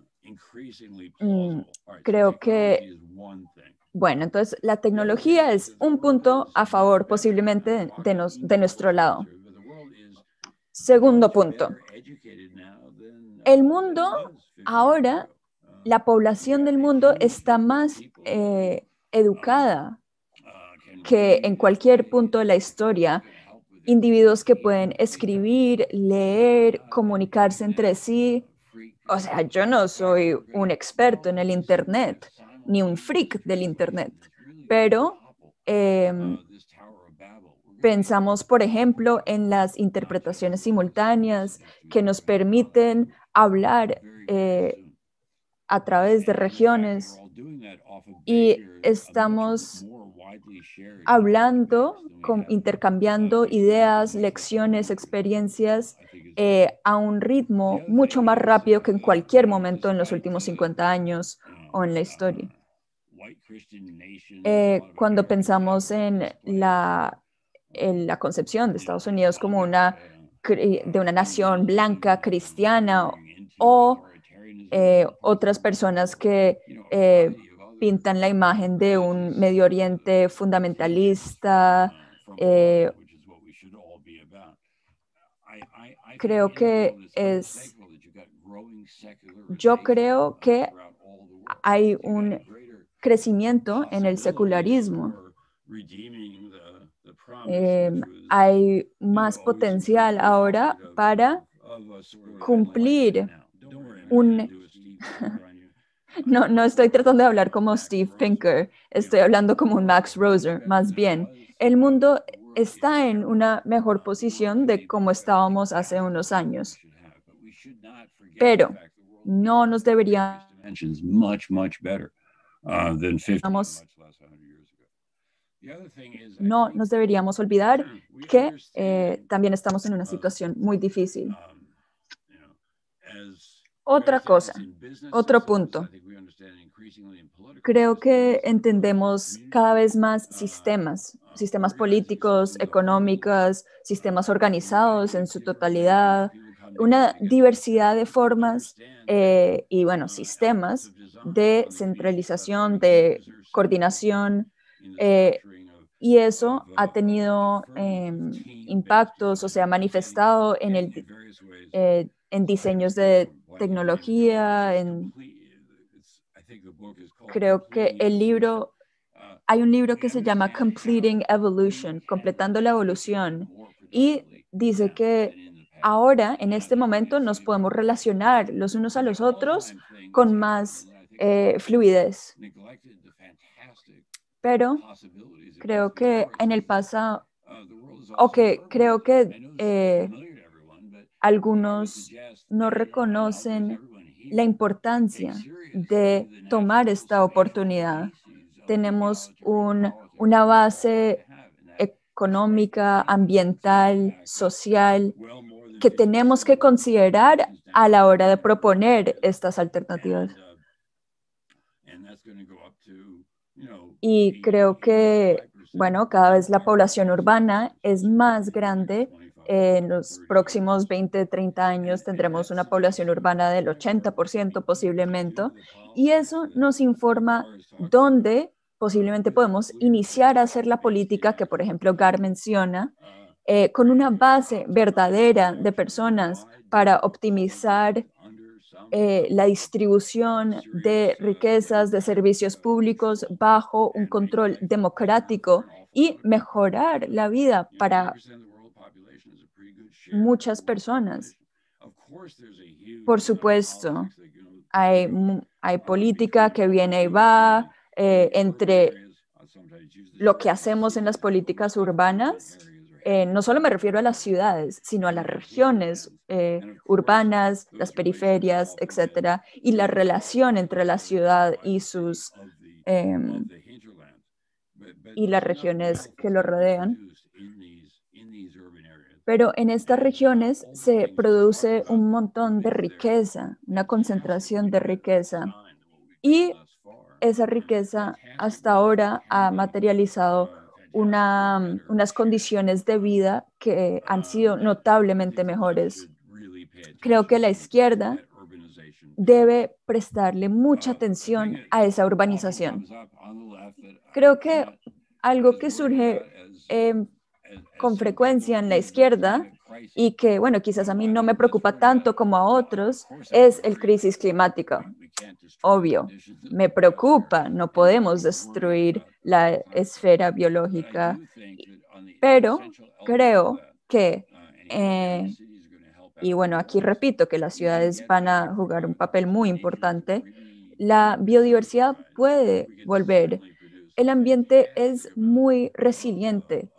Mm, creo que Bueno, entonces la tecnología es un punto a favor posiblemente de, de, nos, de nuestro lado. Segundo punto. El mundo ahora, la población del mundo está más eh, educada que en cualquier punto de la historia. Individuos que pueden escribir, leer, comunicarse entre sí. O sea, yo no soy un experto en el Internet, ni un freak del Internet, pero eh, pensamos, por ejemplo, en las interpretaciones simultáneas que nos permiten hablar eh, a través de regiones y estamos hablando, con, intercambiando ideas, lecciones, experiencias eh, a un ritmo mucho más rápido que en cualquier momento en los últimos cincuenta años o en la historia. Eh, cuando pensamos en la, en la concepción de Estados Unidos como una, de una nación blanca, cristiana, o eh, otras personas que eh, pintan la imagen de un Medio Oriente fundamentalista. Eh, creo que es, yo creo que hay un crecimiento en el secularismo. Eh, hay más potencial ahora para cumplir un... No, no estoy tratando de hablar como Steve Pinker, estoy hablando como un Max Roser, más bien. El mundo está en una mejor posición de como estábamos hace unos años. Pero no nos deberíamos, no nos deberíamos olvidar que eh, también estamos en una situación muy difícil. Otra cosa, otro punto. Creo que entendemos cada vez más sistemas, sistemas políticos, económicos, sistemas organizados en su totalidad, una diversidad de formas eh, y, bueno, sistemas de centralización, de coordinación, eh, y eso ha tenido eh, impactos o se ha manifestado en, el, eh, en diseños de tecnología, en, creo que el libro, hay un libro que se llama Completing Evolution, Completando la Evolución, y dice que ahora, en este momento, nos podemos relacionar los unos a los otros con más eh, fluidez. Pero creo que en el pasado, o que creo que eh, algunos no reconocen la importancia de tomar esta oportunidad. Tenemos un, una base económica, ambiental, social, que tenemos que considerar a la hora de proponer estas alternativas. Y creo que, bueno, cada vez la población urbana es más grande. En los próximos veinte, treinta años tendremos una población urbana del ochenta por ciento posiblemente, y eso nos informa dónde posiblemente podemos iniciar a hacer la política que, por ejemplo, Gar menciona, eh, con una base verdadera de personas para optimizar eh, la distribución de riquezas, de servicios públicos bajo un control democrático y mejorar la vida para muchas personas. Por supuesto, hay, hay política que viene y va eh, entre lo que hacemos en las políticas urbanas. Eh, no solo me refiero a las ciudades, sino a las regiones eh, urbanas, las periferias, etcétera, y la relación entre la ciudad y sus eh, y las regiones que lo rodean. Pero en estas regiones se produce un montón de riqueza, una concentración de riqueza. Y esa riqueza hasta ahora ha materializado una, unas condiciones de vida que han sido notablemente mejores. Creo que la izquierda debe prestarle mucha atención a esa urbanización. Creo que algo que surge eh, con frecuencia en la izquierda y que, bueno, quizás a mí no me preocupa tanto como a otros, es el crisis climática. Obvio, me preocupa, no podemos destruir la esfera biológica, pero creo que, eh, y bueno, aquí repito que las ciudades van a jugar un papel muy importante, la biodiversidad puede volver. El ambiente es muy resiliente.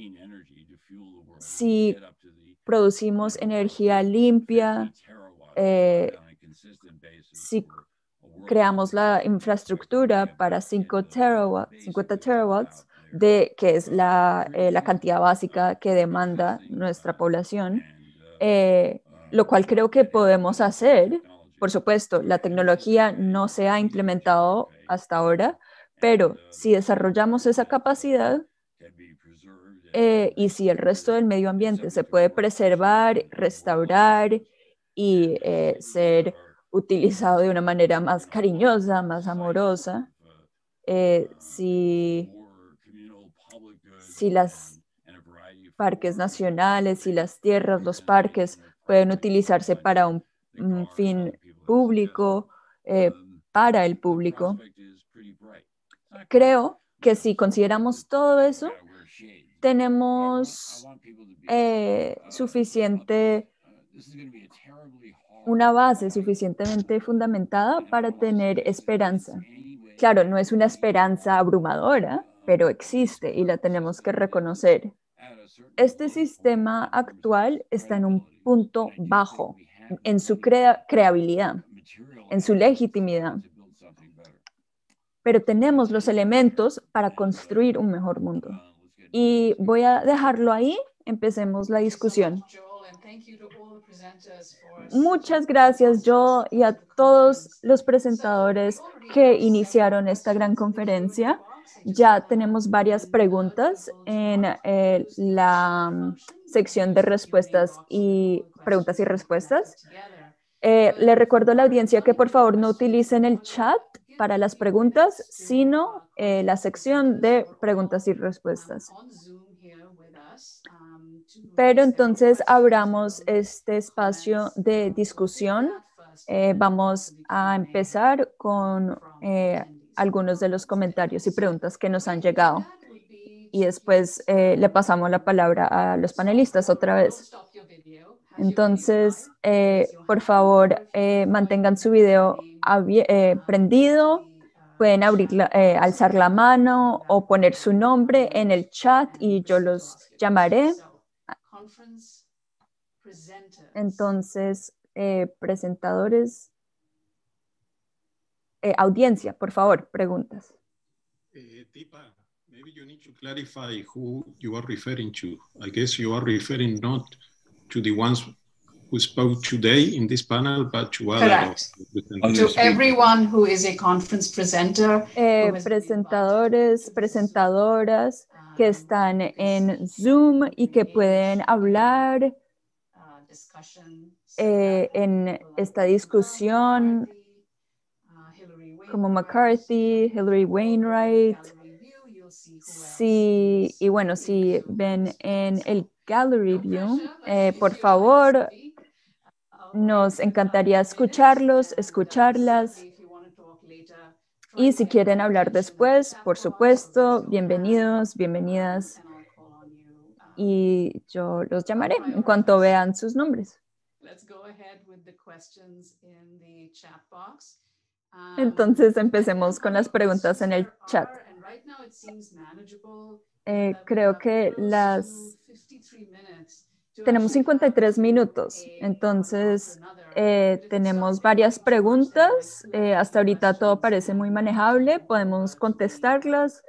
Si producimos energía limpia, eh, si creamos la infraestructura para cinco terawatts, cincuenta terawatts, de, que es la, eh, la cantidad básica que demanda nuestra población, eh, lo cual creo que podemos hacer. Por supuesto, la tecnología no se ha implementado hasta ahora, pero si desarrollamos esa capacidad, Eh, y si el resto del medio ambiente se puede preservar, restaurar y eh, ser utilizado de una manera más cariñosa, más amorosa, eh, si, si las parques nacionales, si las tierras, los parques pueden utilizarse para un, un fin público, eh, para el público, creo que si consideramos todo eso, tenemos eh, suficiente, una base suficientemente fundamentada para tener esperanza. Claro, no es una esperanza abrumadora, pero existe y la tenemos que reconocer. Este sistema actual está en un punto bajo en su crea creabilidad, en su legitimidad. Pero tenemos los elementos para construir un mejor mundo. Y voy a dejarlo ahí, empecemos la discusión. Muchas gracias yo y a todos los presentadores que iniciaron esta gran conferencia. Ya tenemos varias preguntas en eh, la um, sección de respuestas y preguntas y respuestas. Eh, le recuerdo a la audiencia que por favor no utilicen el chat para las preguntas, sino eh, la sección de preguntas y respuestas. Pero entonces abramos este espacio de discusión. Eh, vamos a empezar con eh, algunos de los comentarios y preguntas que nos han llegado. Y después eh, le pasamos la palabra a los panelistas otra vez. Entonces, eh, por favor, eh, mantengan su video eh, prendido. Pueden abrir la, eh, alzar la mano o poner su nombre en el chat y yo los llamaré. Entonces, eh, presentadores, eh, audiencia, por favor, preguntas. Eh, Deepa, maybe you need to clarify who you are referring to. I guess you are referring not to the ones who spoke today in this panel, but to others. To everyone who is a conference presenter. Eh, presentadores, presentadoras que están en Zoom y que pueden hablar eh, en esta discusión, como McCarthy, Hillary Wainwright. Sí, y bueno, si ven en el Gallery View, eh, por favor, nos encantaría escucharlos, escucharlas. Y si quieren hablar después, por supuesto, bienvenidos, bienvenidas. Y yo los llamaré en cuanto vean sus nombres. Entonces empecemos con las preguntas en el chat. Eh, creo que las... Tenemos cincuenta y tres minutos, entonces eh, tenemos varias preguntas. Eh, hasta ahorita todo parece muy manejable, podemos contestarlas.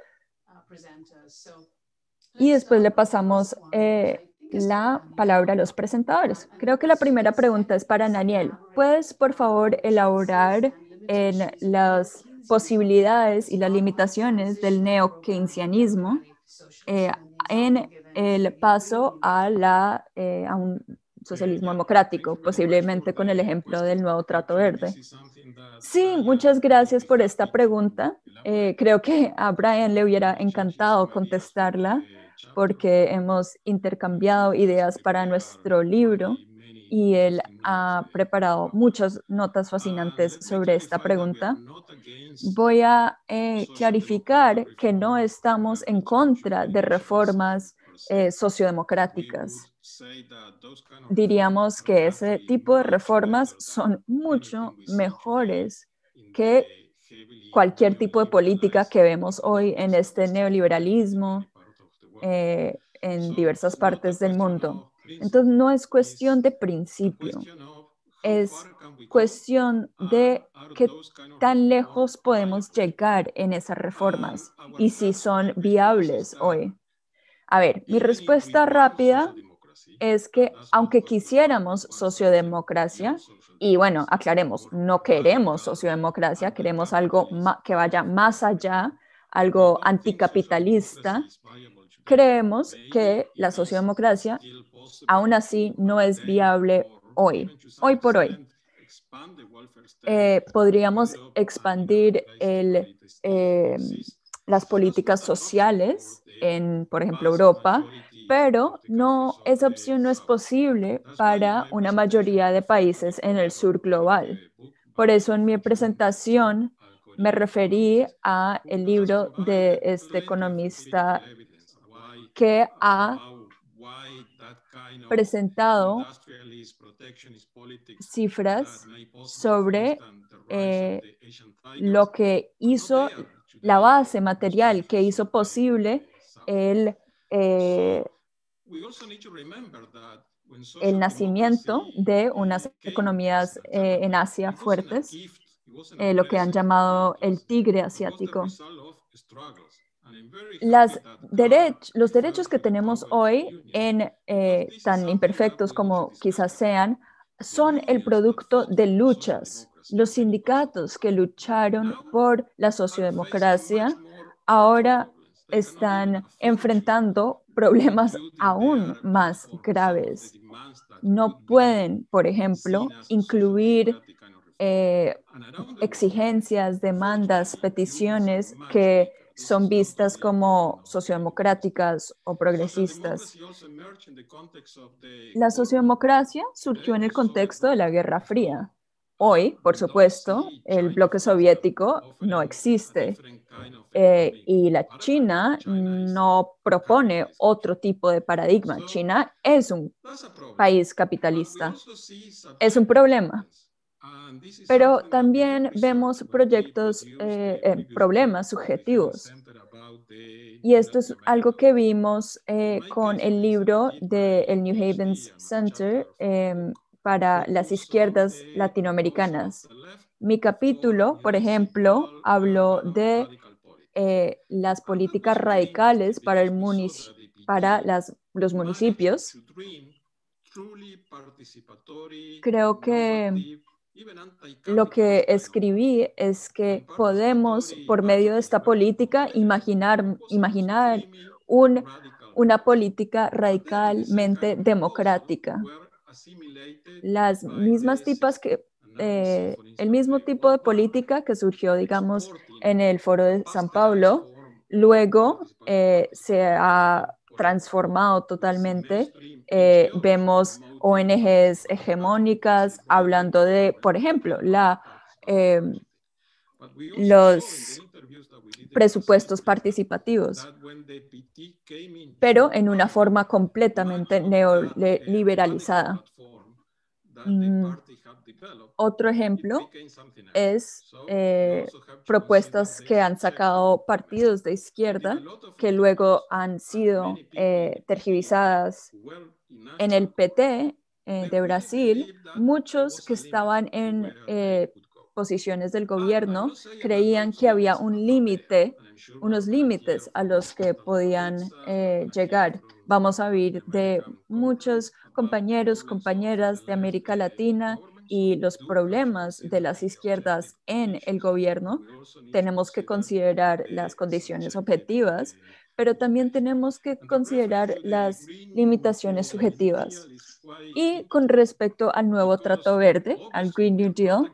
Y después le pasamos eh, la palabra a los presentadores. Creo que la primera pregunta es para Daniel. ¿Puedes, por favor, elaborar en las posibilidades y las limitaciones del neo-keynesianismo eh, en el paso a, la, eh, a un socialismo democrático, posiblemente con el ejemplo del nuevo Trato Verde? Sí, muchas gracias por esta pregunta. Eh, creo que a Brian le hubiera encantado contestarla porque hemos intercambiado ideas para nuestro libro y él ha preparado muchas notas fascinantes sobre esta pregunta. Voy a eh, clarificar que no estamos en contra de reformas eh, sociodemocráticas. Diríamos que ese tipo de reformas son mucho mejores que cualquier tipo de política que vemos hoy en este neoliberalismo eh, en diversas partes del mundo. Entonces, no es cuestión de principio, es cuestión de qué tan lejos podemos llegar en esas reformas y si son viables hoy. A ver, mi respuesta rápida es que aunque quisiéramos sociodemocracia, y bueno, aclaremos, no queremos sociodemocracia, queremos algo que vaya más allá, algo anticapitalista, creemos que la sociodemocracia aún así no es viable hoy, hoy por hoy. Eh, podríamos expandir el, eh, las políticas sociales en, por ejemplo, Europa, pero no, esa opción no es posible para una mayoría de países en el sur global. Por eso en mi presentación me referí a el libro de este economista que ha presentado cifras sobre eh, lo que hizo, la base material que hizo posible el, eh, el nacimiento de unas economías eh, en Asia fuertes, eh, lo que han llamado el tigre asiático. las derech los derechos que tenemos hoy, en, eh, tan imperfectos como quizás sean, son el producto de luchas. Los sindicatos que lucharon por la sociodemocracia ahora están enfrentando problemas aún más graves. No pueden, por ejemplo, incluir eh, exigencias, demandas, peticiones que son vistas como sociodemocráticas o progresistas. La sociodemocracia surgió en el contexto de la Guerra Fría. Hoy, por supuesto, el bloque soviético no existe, eh, y la China no propone otro tipo de paradigma. China es un país capitalista. Es un problema. Pero también vemos proyectos, eh, eh, problemas subjetivos. Y esto es algo que vimos eh, con el libro del New Havens Center eh, para las izquierdas latinoamericanas. Mi capítulo, por ejemplo, habló de eh, las políticas radicales para, el para las, los municipios. Creo que lo que escribí es que podemos, por medio de esta política, imaginar, imaginar un, una política radicalmente democrática. Las mismas tipas que, eh, el mismo tipo de política que surgió, digamos, en el Foro de San Pablo, luego eh, se ha transformado totalmente. Eh, vemos O N Ges hegemónicas hablando de, por ejemplo, la, eh, los presupuestos participativos, pero en una forma completamente neoliberalizada. Mm, otro ejemplo es eh, propuestas que han sacado partidos de izquierda que luego han sido eh, tergiversadas. En el P T eh, de Brasil, muchos que estaban en eh, posiciones del gobierno creían que había un límite, unos límites a los que podían eh, llegar. Vamos a oír de muchos compañeros, compañeras de América Latina y los problemas de las izquierdas en el gobierno. Tenemos que considerar las condiciones objetivas, pero también tenemos que considerar las limitaciones subjetivas. Y con respecto al nuevo Trato Verde, al Green New Deal,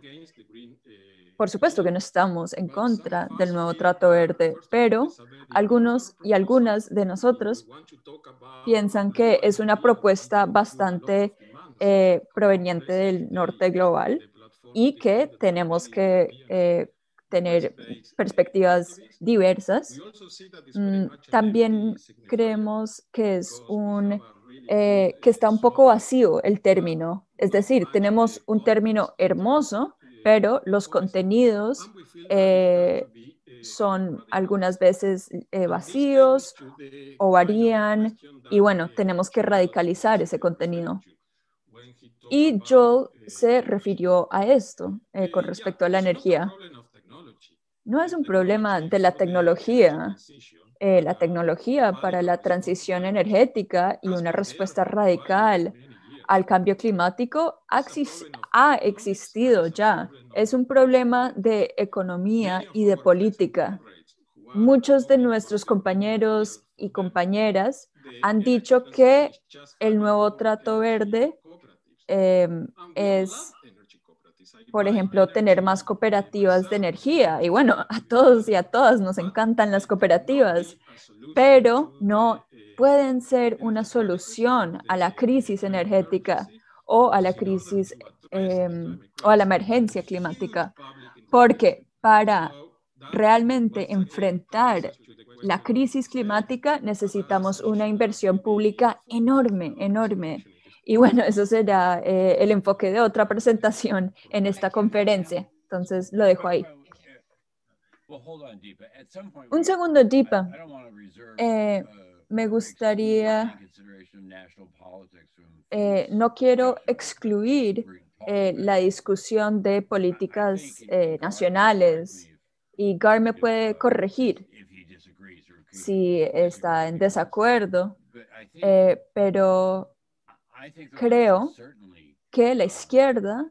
por supuesto que no estamos en contra del nuevo Trato Verde, pero algunos y algunas de nosotros piensan que es una propuesta bastante eh, proveniente del norte global y que tenemos que eh, tener perspectivas diversas. Mm, también creemos que es un eh, que está un poco vacío el término. Es decir, tenemos un término hermoso, pero los contenidos eh, son algunas veces eh, vacíos o varían, y bueno, tenemos que radicalizar ese contenido. Y Joel se refirió a esto eh, con respecto a la energía. No es un problema de la tecnología. Eh, la tecnología para la transición energética y una respuesta radical al cambio climático ha existido ya. Es un problema de economía y de política. Muchos de nuestros compañeros y compañeras han dicho que el nuevo Trato Verde eh, es, por ejemplo, tener más cooperativas de energía. Y bueno, a todos y a todas nos encantan las cooperativas, pero no pueden ser una solución a la crisis energética o a la crisis eh, o a la emergencia climática, porque para realmente enfrentar la crisis climática necesitamos una inversión pública enorme, enorme. Y bueno, eso será eh, el enfoque de otra presentación en esta conferencia. Entonces lo dejo ahí. Un segundo, Deepa. Eh, me gustaría, eh, no quiero excluir eh, la discusión de políticas eh, nacionales, y Gar me puede corregir si está en desacuerdo, eh, pero creo que la izquierda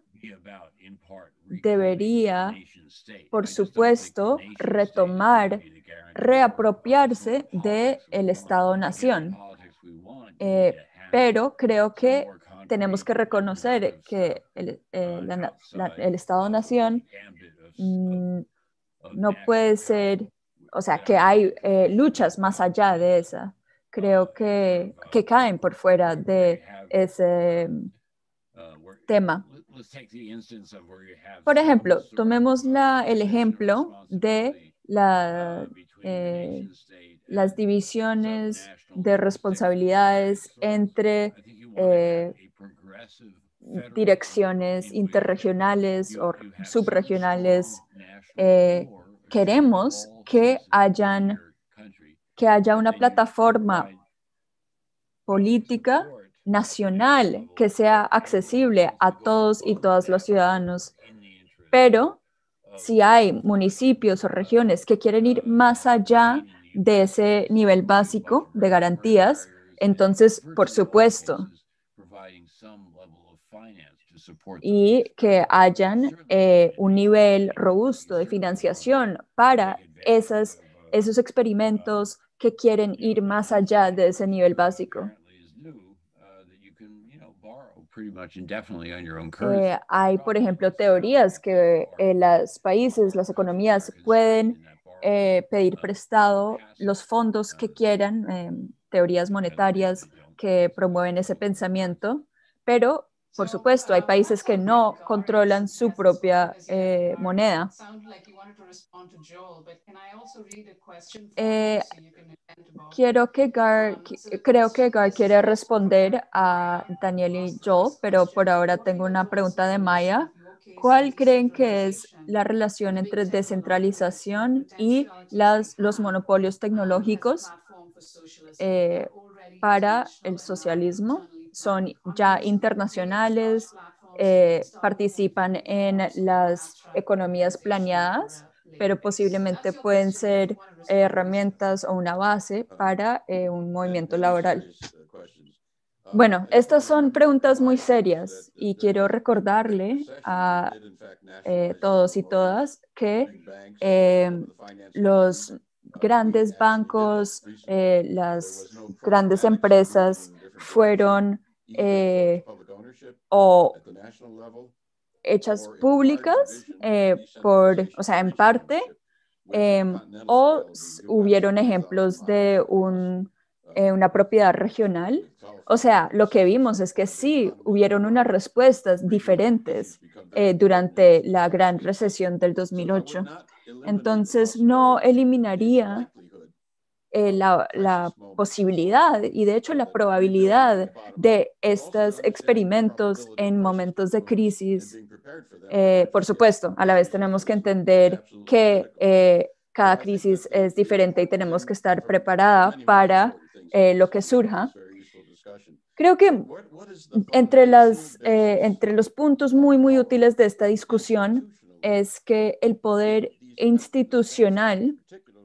debería, por supuesto, retomar, reapropiarse del Estado-nación. Eh, pero creo que tenemos que reconocer que el, eh, la, la, el Estado-nación mmm, no puede ser, o sea, que hay eh, luchas más allá de esa. Creo que, que caen por fuera de ese tema. Por ejemplo, tomemos la, el ejemplo de la, eh, las divisiones de responsabilidades entre eh, direcciones interregionales o subregionales. Eh, queremos que, hayan, que haya una plataforma política nacional que sea accesible a todos y todas los ciudadanos. Pero si hay municipios o regiones que quieren ir más allá de ese nivel básico de garantías, entonces, por supuesto, y que hayan eh, un nivel robusto de financiación para esas, esos experimentos que quieren ir más allá de ese nivel básico. Eh, hay, por ejemplo, teorías que eh, los países, las economías pueden eh, pedir prestado los fondos que quieran, eh, teorías monetarias que promueven ese pensamiento, pero por supuesto, hay países que no controlan su propia eh, moneda. Eh, quiero que Gar, creo que Gar quiere responder a Daniel y Joel, pero por ahora tengo una pregunta de Maya. ¿Cuál creen que es la relación entre descentralización y las, los monopolios tecnológicos eh, para el socialismo? Son ya internacionales, eh, participan en las economías planeadas, pero posiblemente pueden ser herramientas o una base para eh, un movimiento laboral. Bueno, estas son preguntas muy serias y quiero recordarle a eh, todos y todas que eh, los grandes bancos, eh, las grandes empresas fueron eh, o hechas públicas eh, por, o sea, en parte, eh, o hubieron ejemplos de un, eh, una propiedad regional. O sea, lo que vimos es que sí hubieron unas respuestas diferentes eh, durante la gran recesión del dos mil ocho. Entonces, no eliminaría Eh, la, la posibilidad y de hecho la probabilidad de estos experimentos en momentos de crisis. Eh, por supuesto, a la vez tenemos que entender que eh, cada crisis es diferente y tenemos que estar preparada para eh, lo que surja. Creo que entre, las, eh, entre los puntos muy, muy útiles de esta discusión es que el poder institucional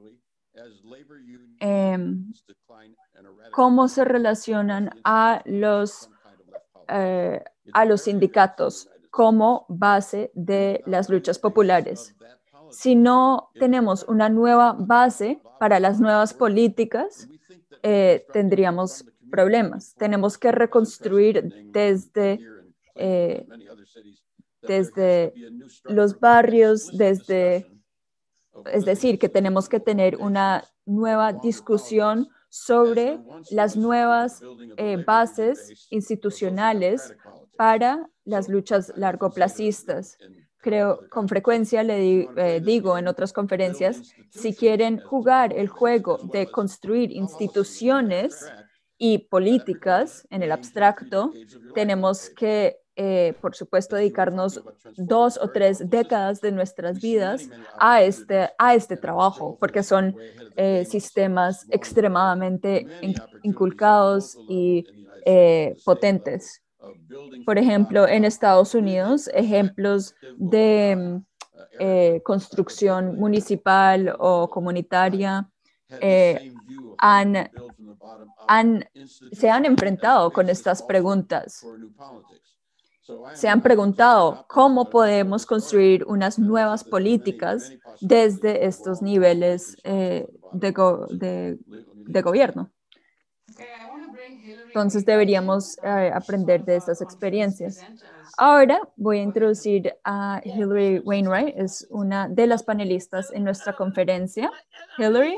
Eh, cómo se relacionan a los, eh, a los sindicatos como base de las luchas populares. Si no tenemos una nueva base para las nuevas políticas, eh, tendríamos problemas. Tenemos que reconstruir desde, eh, desde los barrios, desde... Es decir, que tenemos que tener una nueva discusión sobre las nuevas eh, bases institucionales para las luchas largoplacistas. Creo, con frecuencia le di, eh, digo en otras conferencias, si quieren jugar el juego de construir instituciones y políticas en el abstracto, tenemos que Eh, por supuesto, dedicarnos dos o tres décadas de nuestras vidas a este, a este trabajo, porque son eh, sistemas extremadamente in, inculcados y eh, potentes. Por ejemplo, en Estados Unidos, ejemplos de eh, construcción municipal o comunitaria eh, han, han, se han enfrentado con estas preguntas. Se han preguntado cómo podemos construir unas nuevas políticas desde estos niveles eh, de, go de, de gobierno. Entonces deberíamos eh, aprender de estas experiencias. Ahora voy a introducir a Hillary Wainwright, es una de las panelistas en nuestra conferencia. Hillary.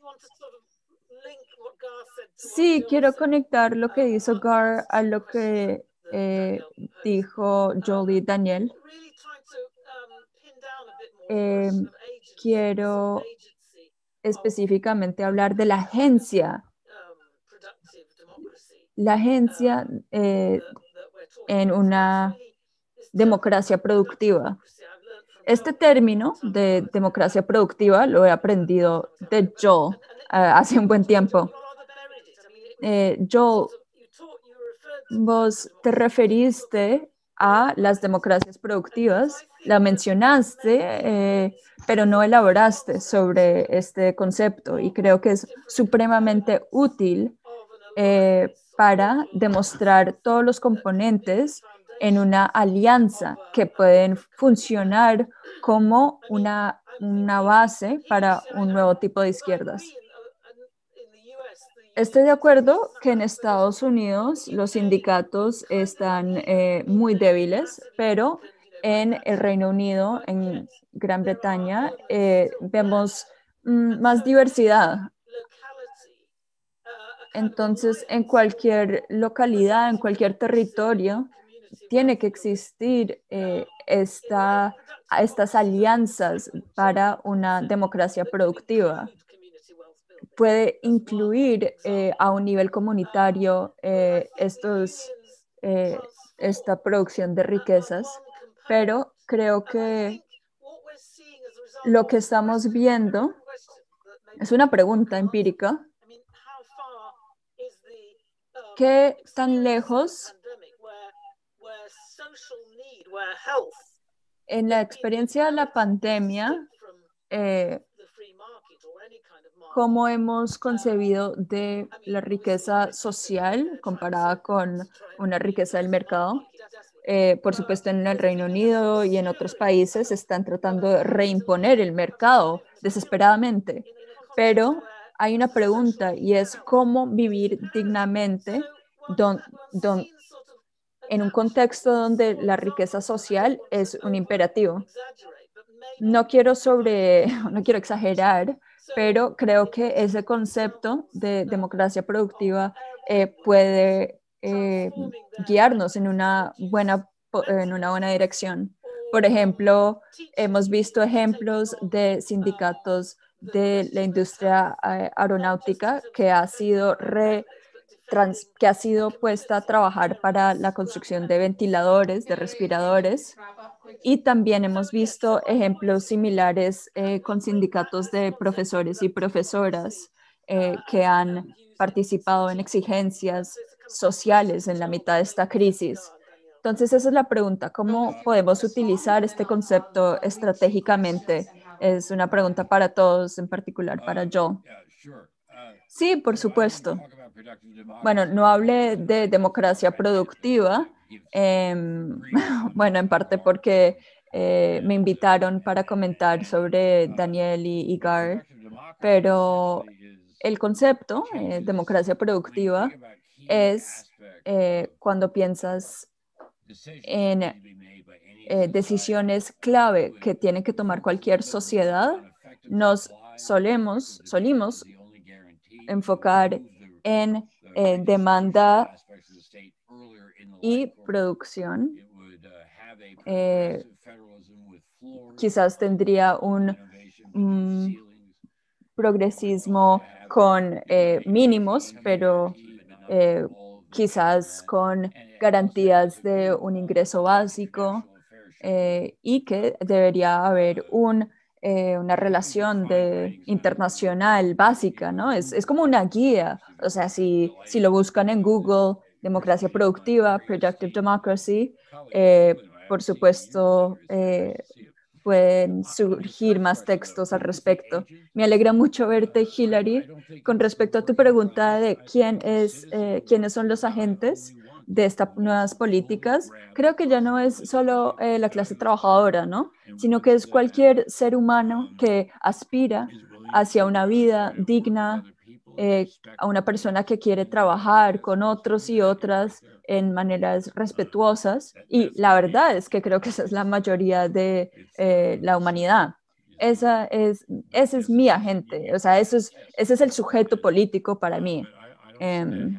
Sí, quiero conectar lo que hizo Gar a lo que eh, dijo Jolie Daniel. Eh, quiero específicamente hablar de la agencia. La agencia eh, en una democracia productiva. Este término de democracia productiva lo he aprendido de Joel uh, hace un buen tiempo. Eh, Joel, vos te referiste a las democracias productivas, la mencionaste, eh, pero no elaboraste sobre este concepto y creo que es supremamente útil eh, para demostrar todos los componentes en una alianza que pueden funcionar como una, una base para un nuevo tipo de izquierdas. Estoy de acuerdo que en Estados Unidos los sindicatos están eh, muy débiles, pero en el Reino Unido, en Gran Bretaña, eh, vemos mm, más diversidad. Entonces, en cualquier localidad, en cualquier territorio, tiene que existir eh, esta, estas alianzas para una democracia productiva. Puede incluir eh, a un nivel comunitario eh, estos, eh, esta producción de riquezas, pero creo que lo que estamos viendo es una pregunta empírica. ¿Qué tan lejos en la experiencia de la pandemia, eh, cómo hemos concebido de la riqueza social comparada con una riqueza del mercado? Eh, por supuesto, en el Reino Unido y en otros países están tratando de reimponer el mercado desesperadamente, pero hay una pregunta y es cómo vivir dignamente don, don, en un contexto donde la riqueza social es un imperativo. No quiero sobre, no quiero exagerar, pero creo que ese concepto de democracia productiva eh, puede eh, guiarnos en una buena, en una buena dirección. Por ejemplo, hemos visto ejemplos de sindicatos de la industria aeronáutica que ha sido re, trans, que ha sido puesta a trabajar para la construcción de ventiladores, de respiradores. Y también hemos visto ejemplos similares eh, con sindicatos de profesores y profesoras eh, que han participado en exigencias sociales en la mitad de esta crisis. Entonces, esa es la pregunta, ¿cómo podemos utilizar este concepto estratégicamente? Es una pregunta para todos, en particular para Joel. Sí, por supuesto. Bueno, no hablé de democracia productiva, eh, bueno, en parte porque eh, me invitaron para comentar sobre Daniel y, y Gar, pero el concepto, eh, democracia productiva, es eh, cuando piensas en eh, decisiones clave que tiene que tomar cualquier sociedad, nos solemos, solimos enfocar en eh, demanda y producción. Eh, quizás tendría un um, progresismo con eh, mínimos, pero eh, quizás con garantías de un ingreso básico eh, y que debería haber un Eh, una relación de, internacional básica, ¿no? Es, es como una guía. O sea, si, si lo buscan en Google, democracia productiva, productive democracy, eh, por supuesto, eh, pueden surgir más textos al respecto. Me alegra mucho verte, Hillary. Con respecto a tu pregunta de quién es, eh, quiénes son los agentes de estas nuevas políticas, creo que ya no es solo eh, la clase trabajadora, ¿no? Sino que es cualquier ser humano que aspira hacia una vida digna, eh, a una persona que quiere trabajar con otros y otras en maneras respetuosas. Y la verdad es que creo que esa es la mayoría de eh, la humanidad. Esa es, ese es mi agente, o sea, eso es, ese es el sujeto político para mí. Eh,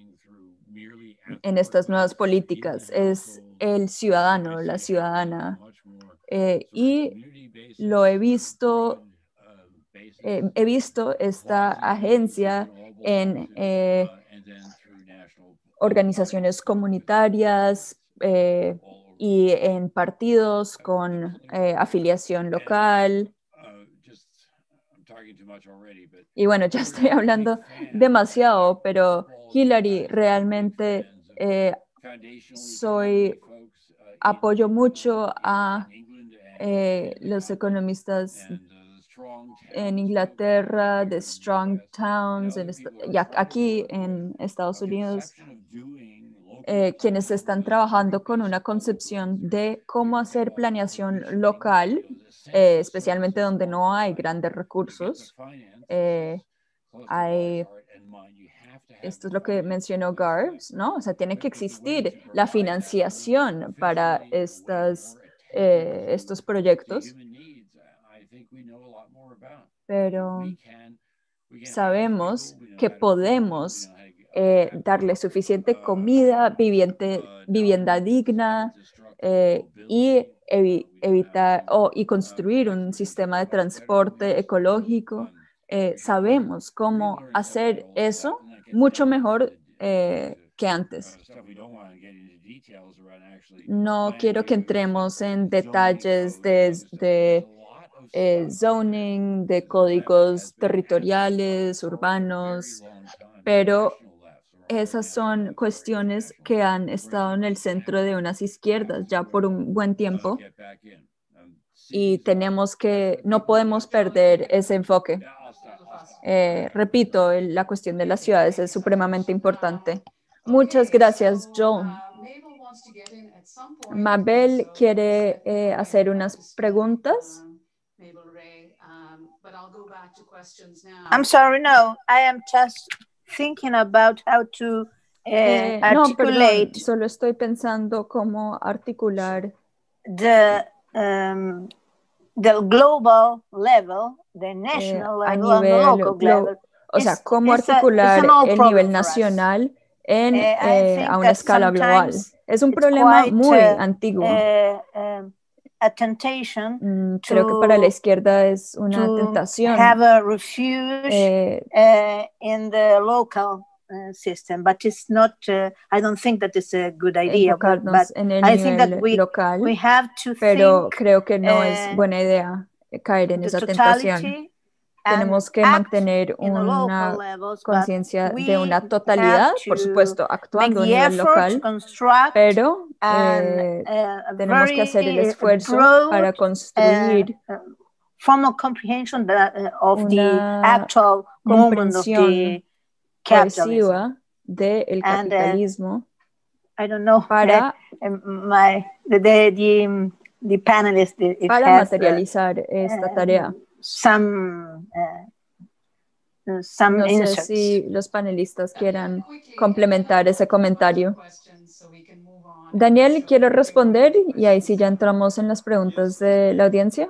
en estas nuevas políticas es el ciudadano, la ciudadana. Eh, y lo he visto, eh, he visto esta agencia en eh, organizaciones comunitarias eh, y en partidos con eh, afiliación local. Y bueno, ya estoy hablando demasiado, pero Hillary, realmente eh, soy, apoyo mucho a eh, los economistas en Inglaterra, de Strong Towns, en y aquí en Estados Unidos, eh, quienes están trabajando con una concepción de cómo hacer planeación local, eh, especialmente donde no hay grandes recursos. Eh, hay, esto es lo que mencionó Garbs, ¿no? O sea, tiene que existir la financiación para estas, eh, estos proyectos. Pero sabemos que podemos eh, darle suficiente comida, viviente, vivienda digna eh, y evi evitar oh, y construir un sistema de transporte ecológico. Eh, sabemos cómo hacer eso mucho mejor eh, que antes. No quiero que entremos en detalles de, de eh, zoning, de códigos territoriales, urbanos, pero esas son cuestiones que han estado en el centro de unas izquierdas ya por un buen tiempo y tenemos que, no podemos perder ese enfoque. Eh, repito, el, la cuestión de las ciudades es supremamente importante. Muchas gracias, Joel. Mabel quiere eh, hacer unas preguntas. I'm sorry, no, I am just thinking about how to uh, eh, no, perdón, solo estoy pensando cómo articular the um, the global level, the national eh, level, a nivel and the local level. O sea, cómo articular a, el nivel nacional en, uh, eh, a una escala global. Es un problema quite, muy uh, antiguo. Uh, uh, a temptation mm, creo que para la izquierda es una tentación have a refuge eh, uh, in the local uh, system, but it's not. Uh, I don't think that is a good idea. But, but en el I think that we local, we have to pero think, creo que no uh, es buena idea caer en esa tentación. Tenemos que mantener una conciencia de una totalidad, por supuesto, actuando a nivel local, pero eh, uh, tenemos que hacer el esfuerzo broad, para construir uh, uh, formal comprehension that, uh, of una the actual moment of the capitalism del capitalismo. And, uh, I don't know, para, uh, my, the, the, the panelists, it para has, materializar uh, esta tarea. Some, uh, some no sé inserts. si los panelistas quieran complementar ese comentario. Daniel, quiero responder y ahí sí ya entramos en las preguntas de la audiencia.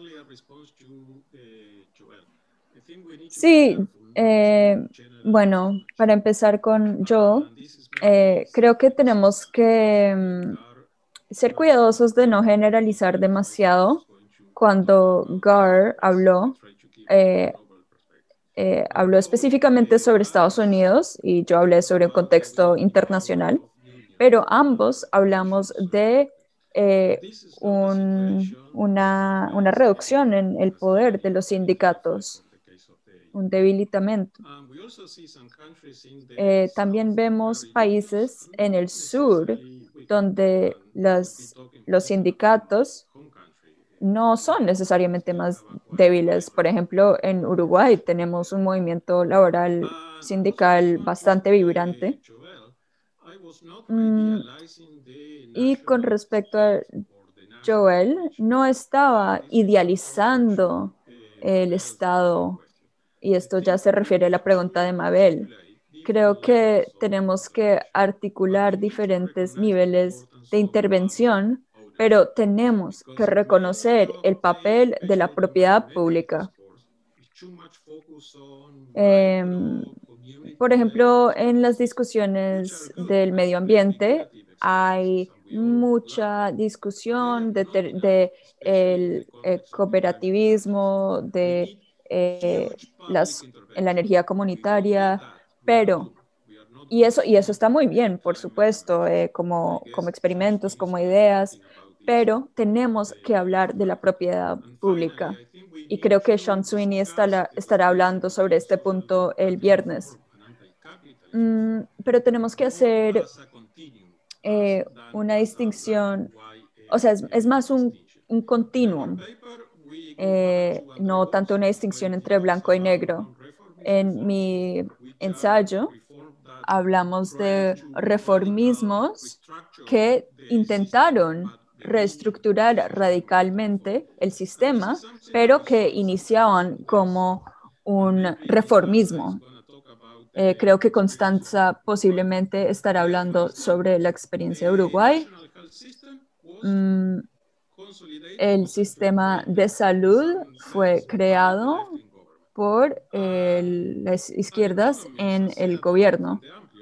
Sí, eh, bueno, para empezar con yo, eh, creo que tenemos que um, ser cuidadosos de no generalizar demasiado. Cuando Gar habló, eh, eh, habló específicamente sobre Estados Unidos y yo hablé sobre un contexto internacional, pero ambos hablamos de eh, un, una, una reducción en el poder de los sindicatos, un debilitamiento. Eh, también vemos países en el sur donde las, los sindicatos no son necesariamente más débiles. Por ejemplo, en Uruguay tenemos un movimiento laboral sindical bastante vibrante. Mm, y con respecto a Joel, no estaba idealizando el Estado, y esto ya se refiere a la pregunta de Mabel. Creo que tenemos que articular diferentes niveles de intervención, pero tenemos que reconocer el papel de la propiedad pública. Eh, por ejemplo, en las discusiones del medio ambiente hay mucha discusión de, de el, el cooperativismo, de eh, las, en la energía comunitaria, pero, y eso, y eso está muy bien, por supuesto, eh, como, como experimentos, como ideas, pero tenemos que hablar de la propiedad pública. Y creo que Sean Sweeney estará, estará hablando sobre este punto el viernes. Mm, pero tenemos que hacer eh, una distinción, o sea, es, es más un, un continuum, eh, no tanto una distinción entre blanco y negro. En mi ensayo hablamos de reformismos que intentaron reestructurar radicalmente el sistema, pero que iniciaban como un reformismo. Eh, creo que Constanza posiblemente estará hablando sobre la experiencia de Uruguay. Mm, el sistema de salud fue creado por eh, las izquierdas en el gobierno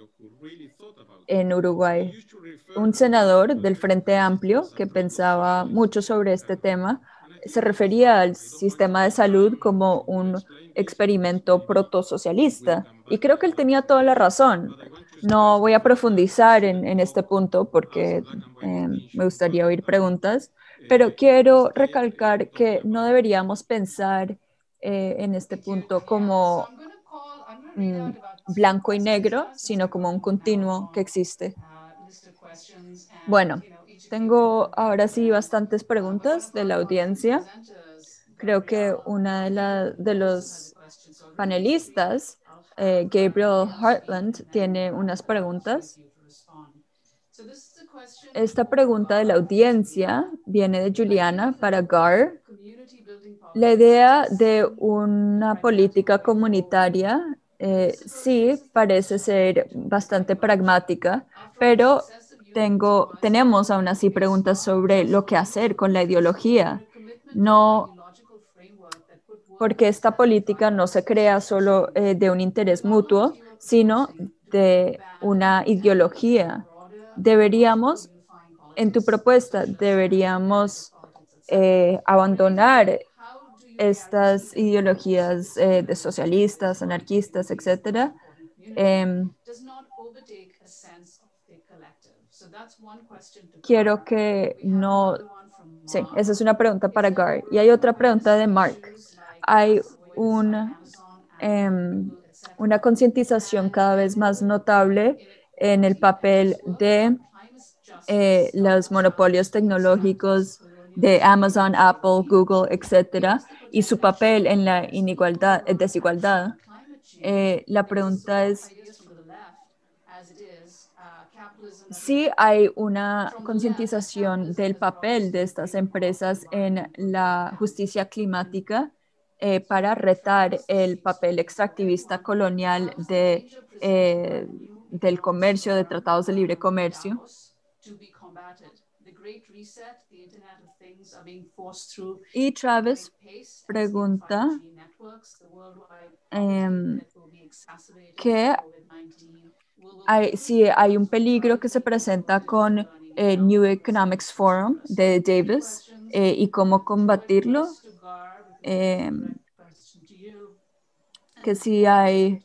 en Uruguay. Un senador del Frente Amplio que pensaba mucho sobre este tema se refería al sistema de salud como un experimento protosocialista. Y creo que él tenía toda la razón. No voy a profundizar en, en este punto porque eh, me gustaría oír preguntas, pero quiero recalcar que no deberíamos pensar eh, en este punto como mm, blanco y negro, sino como un continuo que existe. Bueno, tengo ahora sí bastantes preguntas de la audiencia. Creo que una de, la, de los panelistas, eh, Gabriel Hartland, tiene unas preguntas. Esta pregunta de la audiencia viene de Juliana para Gar. La idea de una política comunitaria eh, sí parece ser bastante pragmática, pero tengo, tenemos aún así preguntas sobre lo que hacer con la ideología. No, porque esta política no se crea solo eh, de un interés mutuo, sino de una ideología. Deberíamos, en tu propuesta, deberíamos eh, abandonar estas ideologías eh, de socialistas, anarquistas, etcétera. Eh, quiero que no... Sí, esa es una pregunta para Gar. Y hay otra pregunta de Mark. Hay un, eh, una concientización cada vez más notable en el papel de eh, los monopolios tecnológicos de Amazon, Apple, Google, etcétera, y su papel en la inigualdad, desigualdad. Eh, la pregunta es si hay una concientización del papel de estas empresas en la justicia climática eh, para retar el papel extractivista colonial de, eh, del comercio, de tratados de libre comercio. Y Travis pregunta eh, que hay, si hay un peligro que se presenta con el New Economics Forum de Davis eh, y cómo combatirlo. Eh, que si hay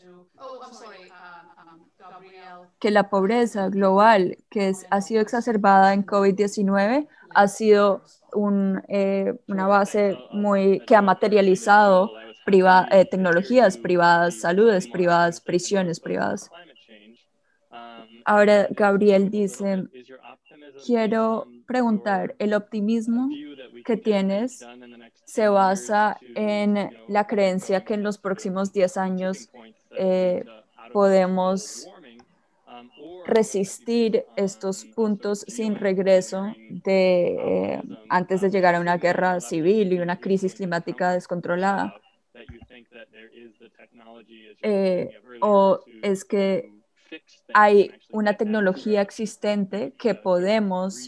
que la pobreza global que es, ha sido exacerbada en COVID diecinueve ha sido un, eh, una base muy que ha materializado priva, eh, tecnologías privadas, saludes privadas, prisiones privadas. Ahora Gabriel dice, quiero preguntar, ¿el optimismo que tienes se basa en la creencia que en los próximos diez años eh, podemos resistir estos puntos sin regreso de eh, antes de llegar a una guerra civil y una crisis climática descontrolada? Eh, ¿O es que hay una tecnología existente que podemos,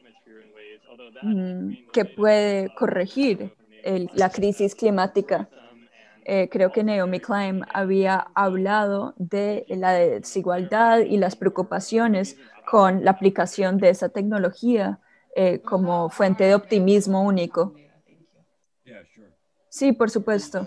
mm, que puede corregir el- la crisis climática? Eh, creo que Naomi Klein había hablado de la desigualdad y las preocupaciones con la aplicación de esa tecnología eh, como fuente de optimismo único. Sí, por supuesto.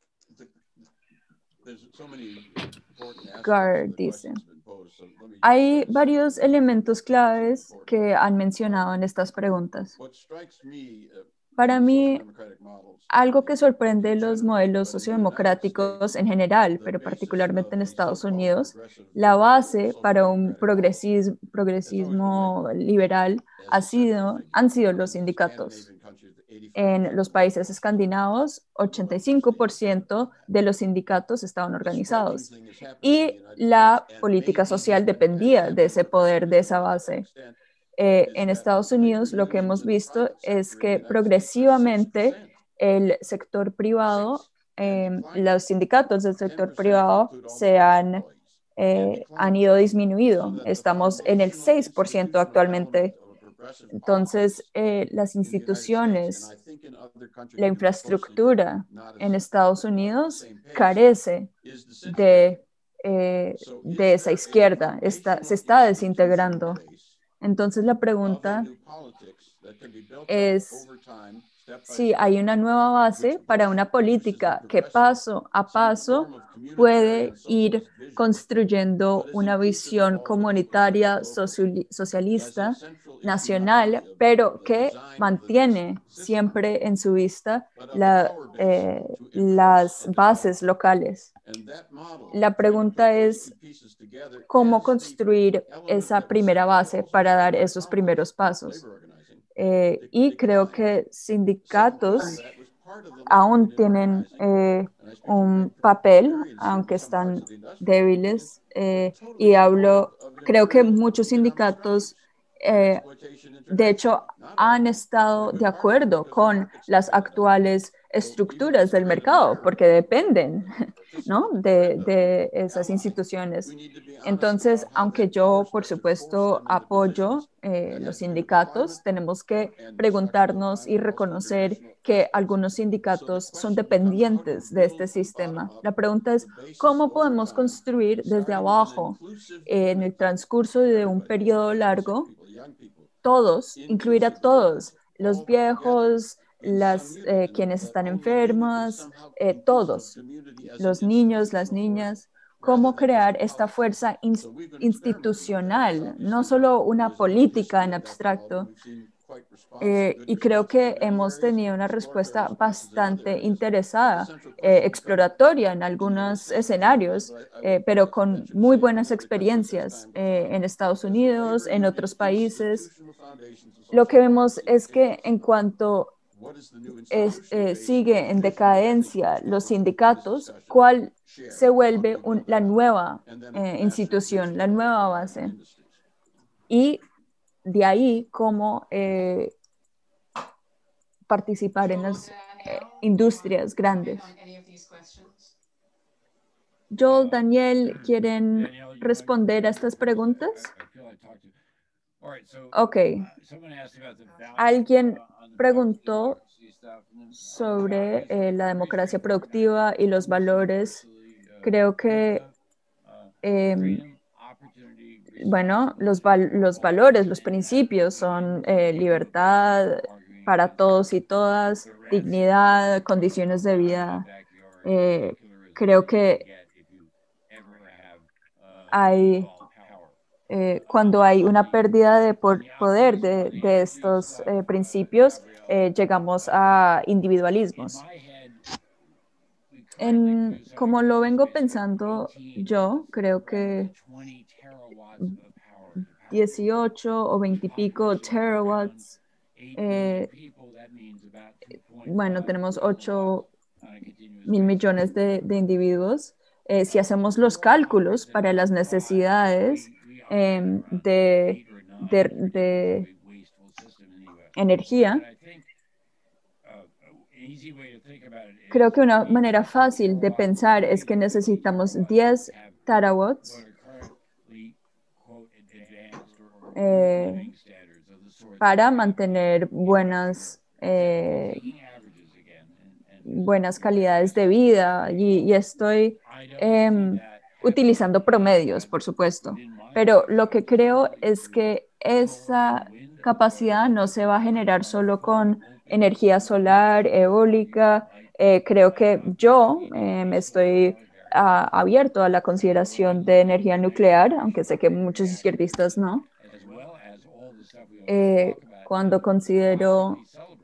Gar dice, hay varios elementos claves que han mencionado en estas preguntas. Para mí, algo que sorprende los modelos sociodemocráticos en general, pero particularmente en Estados Unidos, la base para un progresismo, progresismo liberal ha sido, han sido los sindicatos. En los países escandinavos, ochenta y cinco por ciento de los sindicatos estaban organizados y la política social dependía de ese poder, de esa base. Eh, en Estados Unidos lo que hemos visto es que progresivamente el sector privado, eh, los sindicatos del sector privado se han, eh, han ido disminuido. Estamos en el seis por ciento actualmente. Entonces, eh, las instituciones, la infraestructura en Estados Unidos carece de, eh, de esa izquierda, está, se está desintegrando. Entonces la pregunta es si hay una nueva base para una política que paso a paso puede ir construyendo una visión comunitaria, socialista, nacional, pero que mantiene siempre en su vista la, eh, las bases locales. La pregunta es cómo construir esa primera base para dar esos primeros pasos. Eh, y creo que sindicatos aún tienen eh, un papel, aunque están débiles. Eh, y hablo, creo que muchos sindicatos, eh, de hecho, han estado de acuerdo con las actuales estructuras del mercado, porque dependen, ¿no? de, de esas instituciones. Entonces, aunque yo, por supuesto, apoyo eh, los sindicatos, tenemos que preguntarnos y reconocer que algunos sindicatos son dependientes de este sistema. La pregunta es, ¿cómo podemos construir desde abajo, eh, en el transcurso de un periodo largo, todos, incluir a todos, los viejos, las, eh, quienes están enfermas, eh, todos, los niños, las niñas, cómo crear esta fuerza in institucional, no solo una política en abstracto. Eh, y creo que hemos tenido una respuesta bastante interesada, eh, exploratoria en algunos escenarios, eh, pero con muy buenas experiencias eh, en Estados Unidos, en otros países. Lo que vemos es que en cuanto es, eh, sigue en decadencia los sindicatos, ¿cuál se vuelve un, la nueva eh, institución, la nueva base? Y de ahí cómo eh, participar en las eh, industrias grandes. Joel, Daniel, ¿quieren responder a estas preguntas? Ok. Alguien preguntó sobre eh, la democracia productiva y los valores. Creo que, eh, bueno, los, val los valores, los principios son eh, libertad para todos y todas, dignidad, condiciones de vida. Eh, creo que hay, eh, cuando hay una pérdida de poder de, de estos eh, principios, eh, llegamos a individualismos. En, como lo vengo pensando yo, creo que dieciocho o veinte y pico terawatts. Eh, bueno, tenemos ocho mil millones de, de individuos. Eh, si hacemos los cálculos para las necesidades eh, de, de, de energía, creo que una manera fácil de pensar es que necesitamos diez terawatts eh, para mantener buenas, eh, buenas calidades de vida y, y estoy eh, utilizando promedios, por supuesto, pero lo que creo es que esa capacidad no se va a generar solo con energía solar, eólica. Eh, creo que yo eh, estoy uh, abierto a la consideración de energía nuclear, aunque sé que muchos izquierdistas no. Eh, cuando considero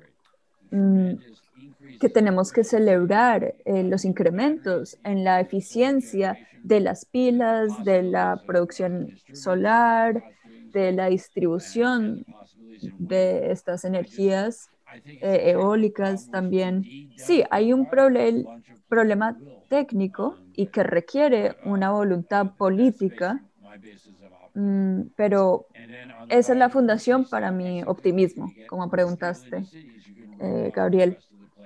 mm, que tenemos que celebrar eh, los incrementos en la eficiencia de las pilas, de la producción solar, de la distribución de estas energías eh, eólicas también. Sí, hay un proble problema técnico y que requiere una voluntad política, mm, pero esa es la fundación para mi optimismo, como preguntaste, eh, Gabriel.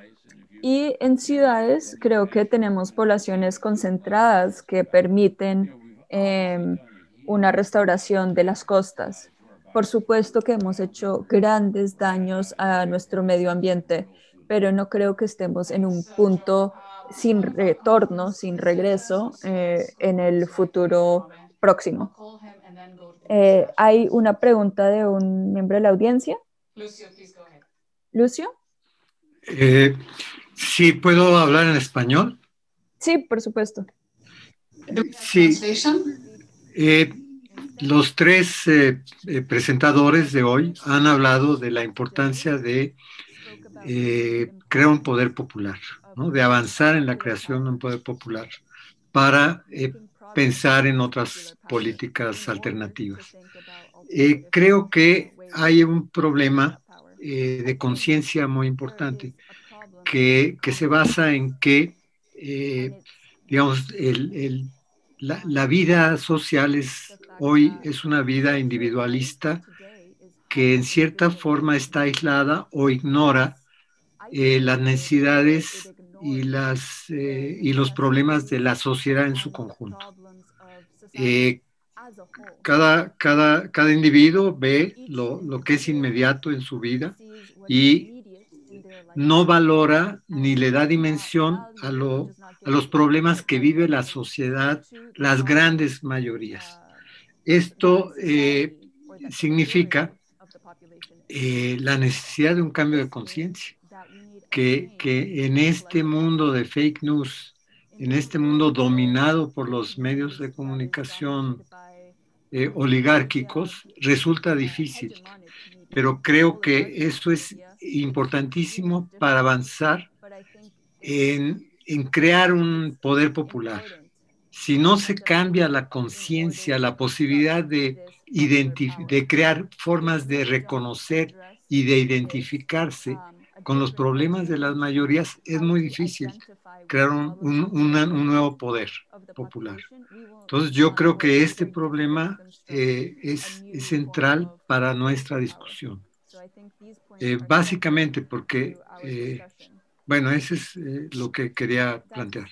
Y en ciudades creo que tenemos poblaciones concentradas que permiten eh, una restauración de las costas. Por supuesto que hemos hecho grandes daños a nuestro medio ambiente, pero no creo que estemos en un punto sin retorno, sin regreso eh, en el futuro próximo. Eh, hay una pregunta de un miembro de la audiencia. Lucio. Eh, sí, ¿puedo hablar en español? Sí, por supuesto. Sí. Eh, los tres eh, eh, presentadores de hoy han hablado de la importancia de eh, crear un poder popular, ¿no? De avanzar en la creación de un poder popular para eh, pensar en otras políticas alternativas. Eh, creo que hay un problema eh, de conciencia muy importante que, que se basa en que, eh, digamos, el, el, la, la vida social es, hoy es una vida individualista que en cierta forma está aislada o ignora eh, las necesidades y, las, eh, y los problemas de la sociedad en su conjunto. Eh, cada, cada, cada individuo ve lo, lo que es inmediato en su vida y no valora ni le da dimensión a, lo, a los problemas que vive la sociedad, las grandes mayorías. Esto eh, significa eh, la necesidad de un cambio de conciencia, que, que en este mundo de fake news, en este mundo dominado por los medios de comunicación eh, oligárquicos, resulta difícil. Pero creo que eso es importantísimo para avanzar en, en crear un poder popular. Si no se cambia la conciencia, la posibilidad de, de crear formas de reconocer y de identificarse con los problemas de las mayorías, es muy difícil crear un, un, una, un nuevo poder popular. Entonces yo creo que este problema eh, es, es central para nuestra discusión. Eh, básicamente porque, eh, bueno, eso es eh, lo que quería plantear.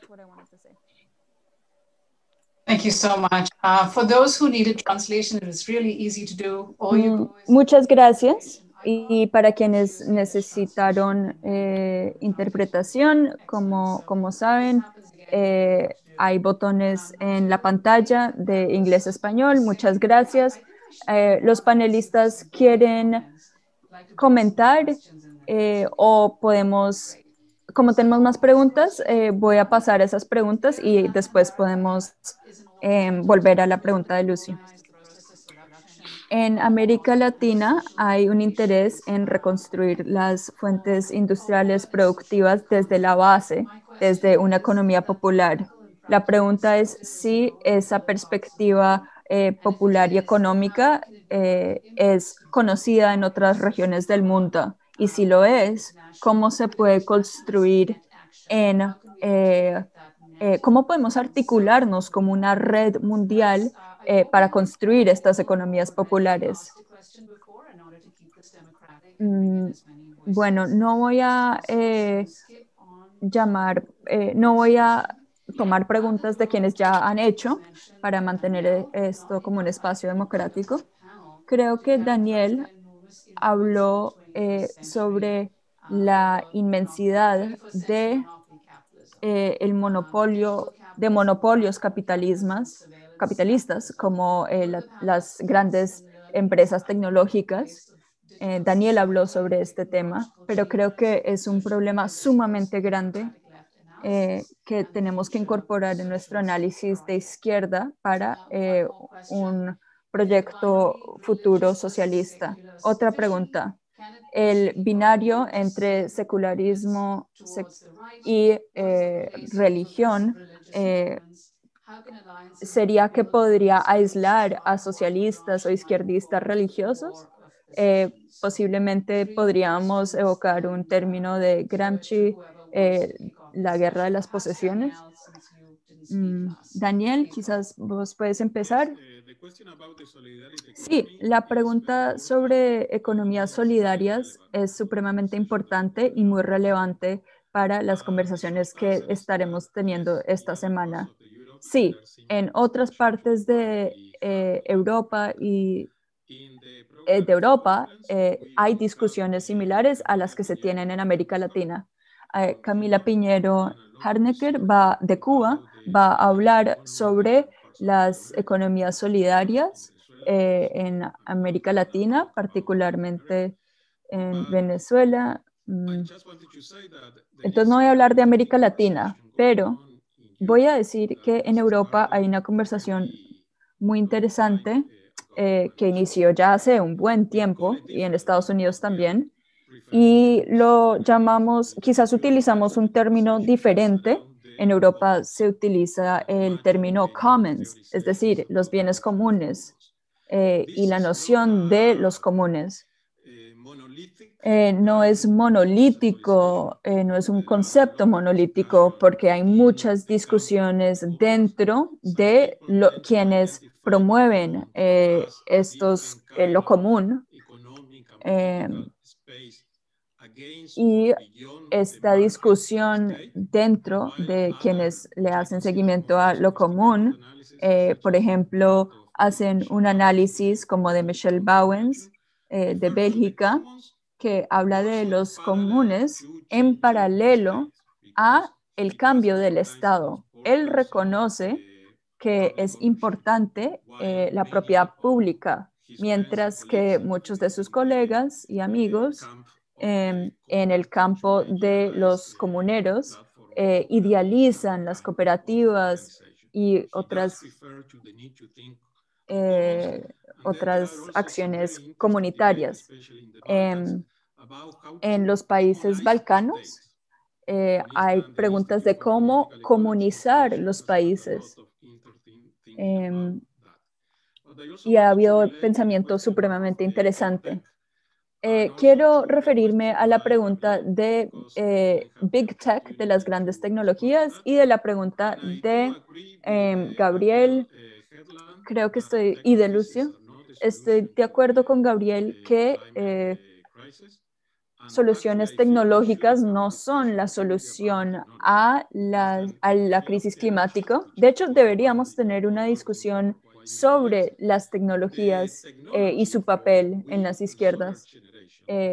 Thank you so much. Uh, for those who needed translation, it was really easy to do. All you mm, muchas gracias. Y para quienes necesitaron eh, interpretación, como, como saben, eh, hay botones en la pantalla de inglés-español. Muchas gracias. Eh, los panelistas quieren comentar eh, o podemos, como tenemos más preguntas, eh, voy a pasar esas preguntas y después podemos eh, volver a la pregunta de Lucio. En América Latina hay un interés en reconstruir las fuentes industriales productivas desde la base, desde una economía popular. La pregunta es si esa perspectiva eh, popular y económica eh, es conocida en otras regiones del mundo. Y si lo es, ¿cómo se puede construir en, eh, eh, cómo podemos articularnos como una red mundial eh, para construir estas economías populares? Mm, bueno, no voy a eh, llamar, eh, no voy a tomar preguntas de quienes ya han hecho para mantener esto como un espacio democrático. Creo que Daniel habló eh, sobre la inmensidad de eh, el monopolio, de monopolios capitalismas, capitalistas, como eh, la, las grandes empresas tecnológicas. Eh, Daniel habló sobre este tema, pero creo que es un problema sumamente grande eh, que tenemos que incorporar en nuestro análisis de izquierda para eh, un proyecto futuro socialista. Otra pregunta. El binario entre secularismo sec y eh, religión eh, sería que podría aislar a socialistas o izquierdistas religiosos. Eh, posiblemente podríamos evocar un término de Gramsci, eh, la guerra de las posesiones. Mm, Daniel, quizás vos puedes empezar. Sí, la pregunta sobre economías solidarias es supremamente importante y muy relevante para las conversaciones que estaremos teniendo esta semana. Sí, en otras partes de eh, Europa y eh, de Europa eh, hay discusiones similares a las que se tienen en América Latina. Eh, Camila Piñero Harnecker va, de Cuba va a hablar sobre las economías solidarias eh, en América Latina, particularmente en Venezuela. Mm. Entonces no voy a hablar de América Latina, pero voy a decir que en Europa hay una conversación muy interesante eh, que inició ya hace un buen tiempo y en Estados Unidos también, y lo llamamos, quizás utilizamos un término diferente. En Europa se utiliza el término commons, es decir, los bienes comunes eh, y la noción de los comunes. Eh, no es monolítico, eh, no es un concepto monolítico porque hay muchas discusiones dentro de lo, quienes promueven eh, estos, eh, lo común. Eh, y esta discusión dentro de quienes le hacen seguimiento a lo común, eh, por ejemplo, hacen un análisis como de Michel Bauwens eh, de Bélgica, que habla de los comunes en paralelo a el cambio del Estado. Él reconoce que es importante eh, la propiedad pública, mientras que muchos de sus colegas y amigos eh, en el campo de los comuneros eh, idealizan las cooperativas y otras eh, otras acciones comunitarias. Eh, en los países balcanos eh, hay preguntas de cómo comunizar los países. Eh, y ha habido pensamiento supremamente interesante. Eh, quiero referirme a la pregunta de eh, Big Tech, de las grandes tecnologías, y de la pregunta de eh, Gabriel, creo que estoy, y de Lucio. Estoy de acuerdo con Gabriel que eh, soluciones tecnológicas no son la solución a la, a la crisis climática. De hecho, deberíamos tener una discusión sobre las tecnologías eh, y su papel en las izquierdas. Eh,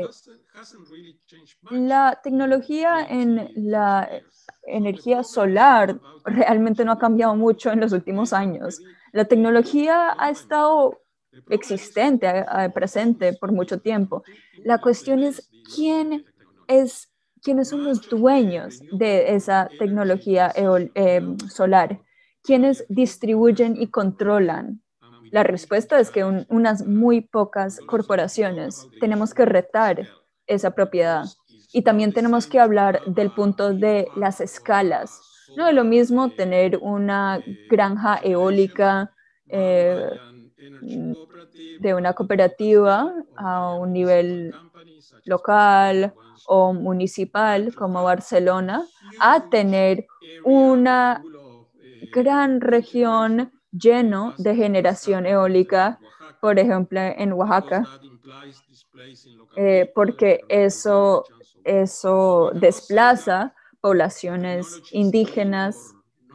la tecnología en la energía solar realmente no ha cambiado mucho en los últimos años. La tecnología ha estado existente, presente por mucho tiempo. La cuestión es quién es, quiénes son los dueños de esa tecnología eol, eh, solar, quiénes distribuyen y controlan. La respuesta es que un, unas muy pocas corporaciones. Tenemos que retar esa propiedad. Y también tenemos que hablar del punto de las escalas. No es lo mismo tener una granja eólica eh, de una cooperativa a un nivel local o municipal como Barcelona a tener una gran región lleno de generación eólica, por ejemplo, en Oaxaca, eh, porque eso, eso desplaza poblaciones indígenas.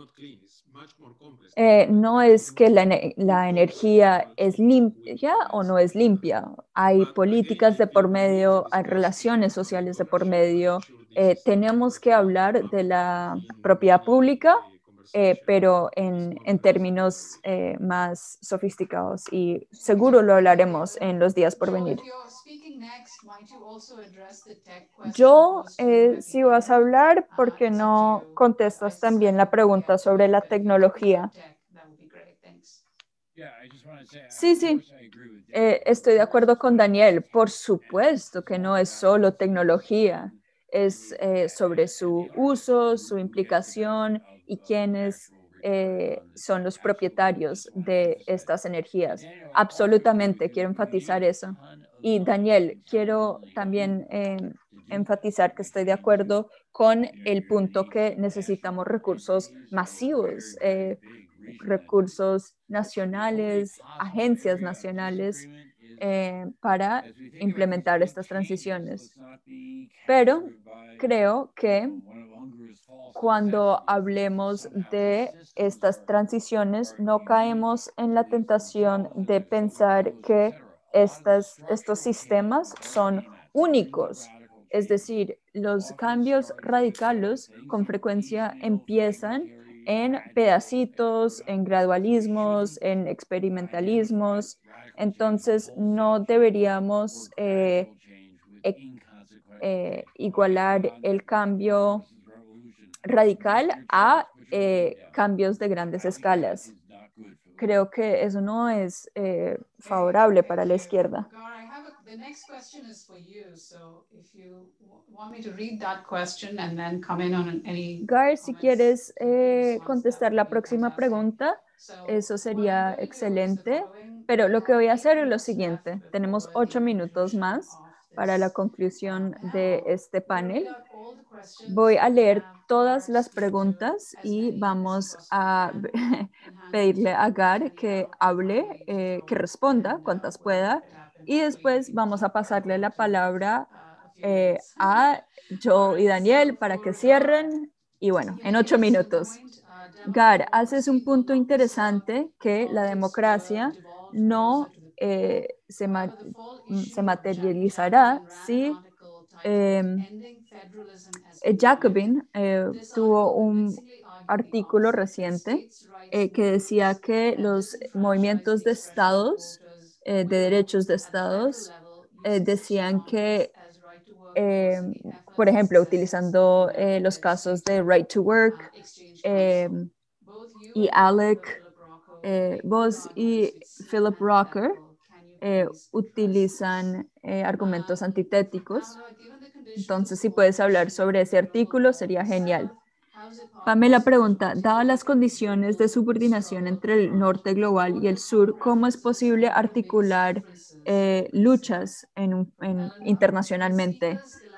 Eh, no es que la, la energía es limpia o no es limpia. Hay políticas de por medio, hay relaciones sociales de por medio. Eh, tenemos que hablar de la propiedad pública, eh, pero en, en términos eh, más sofisticados, y seguro lo hablaremos en los días por venir. Yo, eh, si vas a hablar, ¿por qué no contestas también la pregunta sobre la tecnología? Sí, sí, eh, estoy de acuerdo con Daniel. Por supuesto que no es solo tecnología, es eh, sobre su uso, su implicación y quiénes eh, son los propietarios de estas energías. Absolutamente, quiero enfatizar eso. Y Daniel, quiero también eh, enfatizar que estoy de acuerdo con el punto que necesitamos recursos masivos, eh, recursos nacionales, agencias nacionales eh, para implementar estas transiciones. Pero creo que cuando hablemos de estas transiciones, no caemos en la tentación de pensar que estas, estos sistemas son únicos. Es decir, los cambios radicales con frecuencia empiezan en pedacitos, en gradualismos, en experimentalismos. Entonces, no deberíamos eh, eh, igualar el cambio radical a eh, cambios de grandes escalas. Creo que eso no es eh, favorable para la izquierda. Gar, si quieres eh, contestar la próxima pregunta, eso sería excelente. Pero lo que voy a hacer es lo siguiente. Tenemos ocho minutos más para la conclusión de este panel. Voy a leer todas las preguntas y vamos a pedirle a Gar que hable, eh, que responda cuantas pueda, y después vamos a pasarle la palabra eh, a Joe y Daniel para que cierren, y bueno, en ocho minutos. Gar, haces un punto interesante, que la democracia no eh, se, ma se materializará si eh, Jacobin eh, tuvo un artículo reciente eh, que decía que los movimientos de estados, eh, de derechos de estados, eh, decían que, eh, por ejemplo, utilizando eh, los casos de Right to Work eh, y Alec, eh, vos y Philip Rocker eh, utilizan eh, argumentos antitéticos. Entonces, si puedes hablar sobre ese artículo, sería genial. Pamela pregunta, dadas las condiciones de subordinación entre el norte global y el sur, ¿cómo es posible articular eh, luchas en, en, internacionalmente?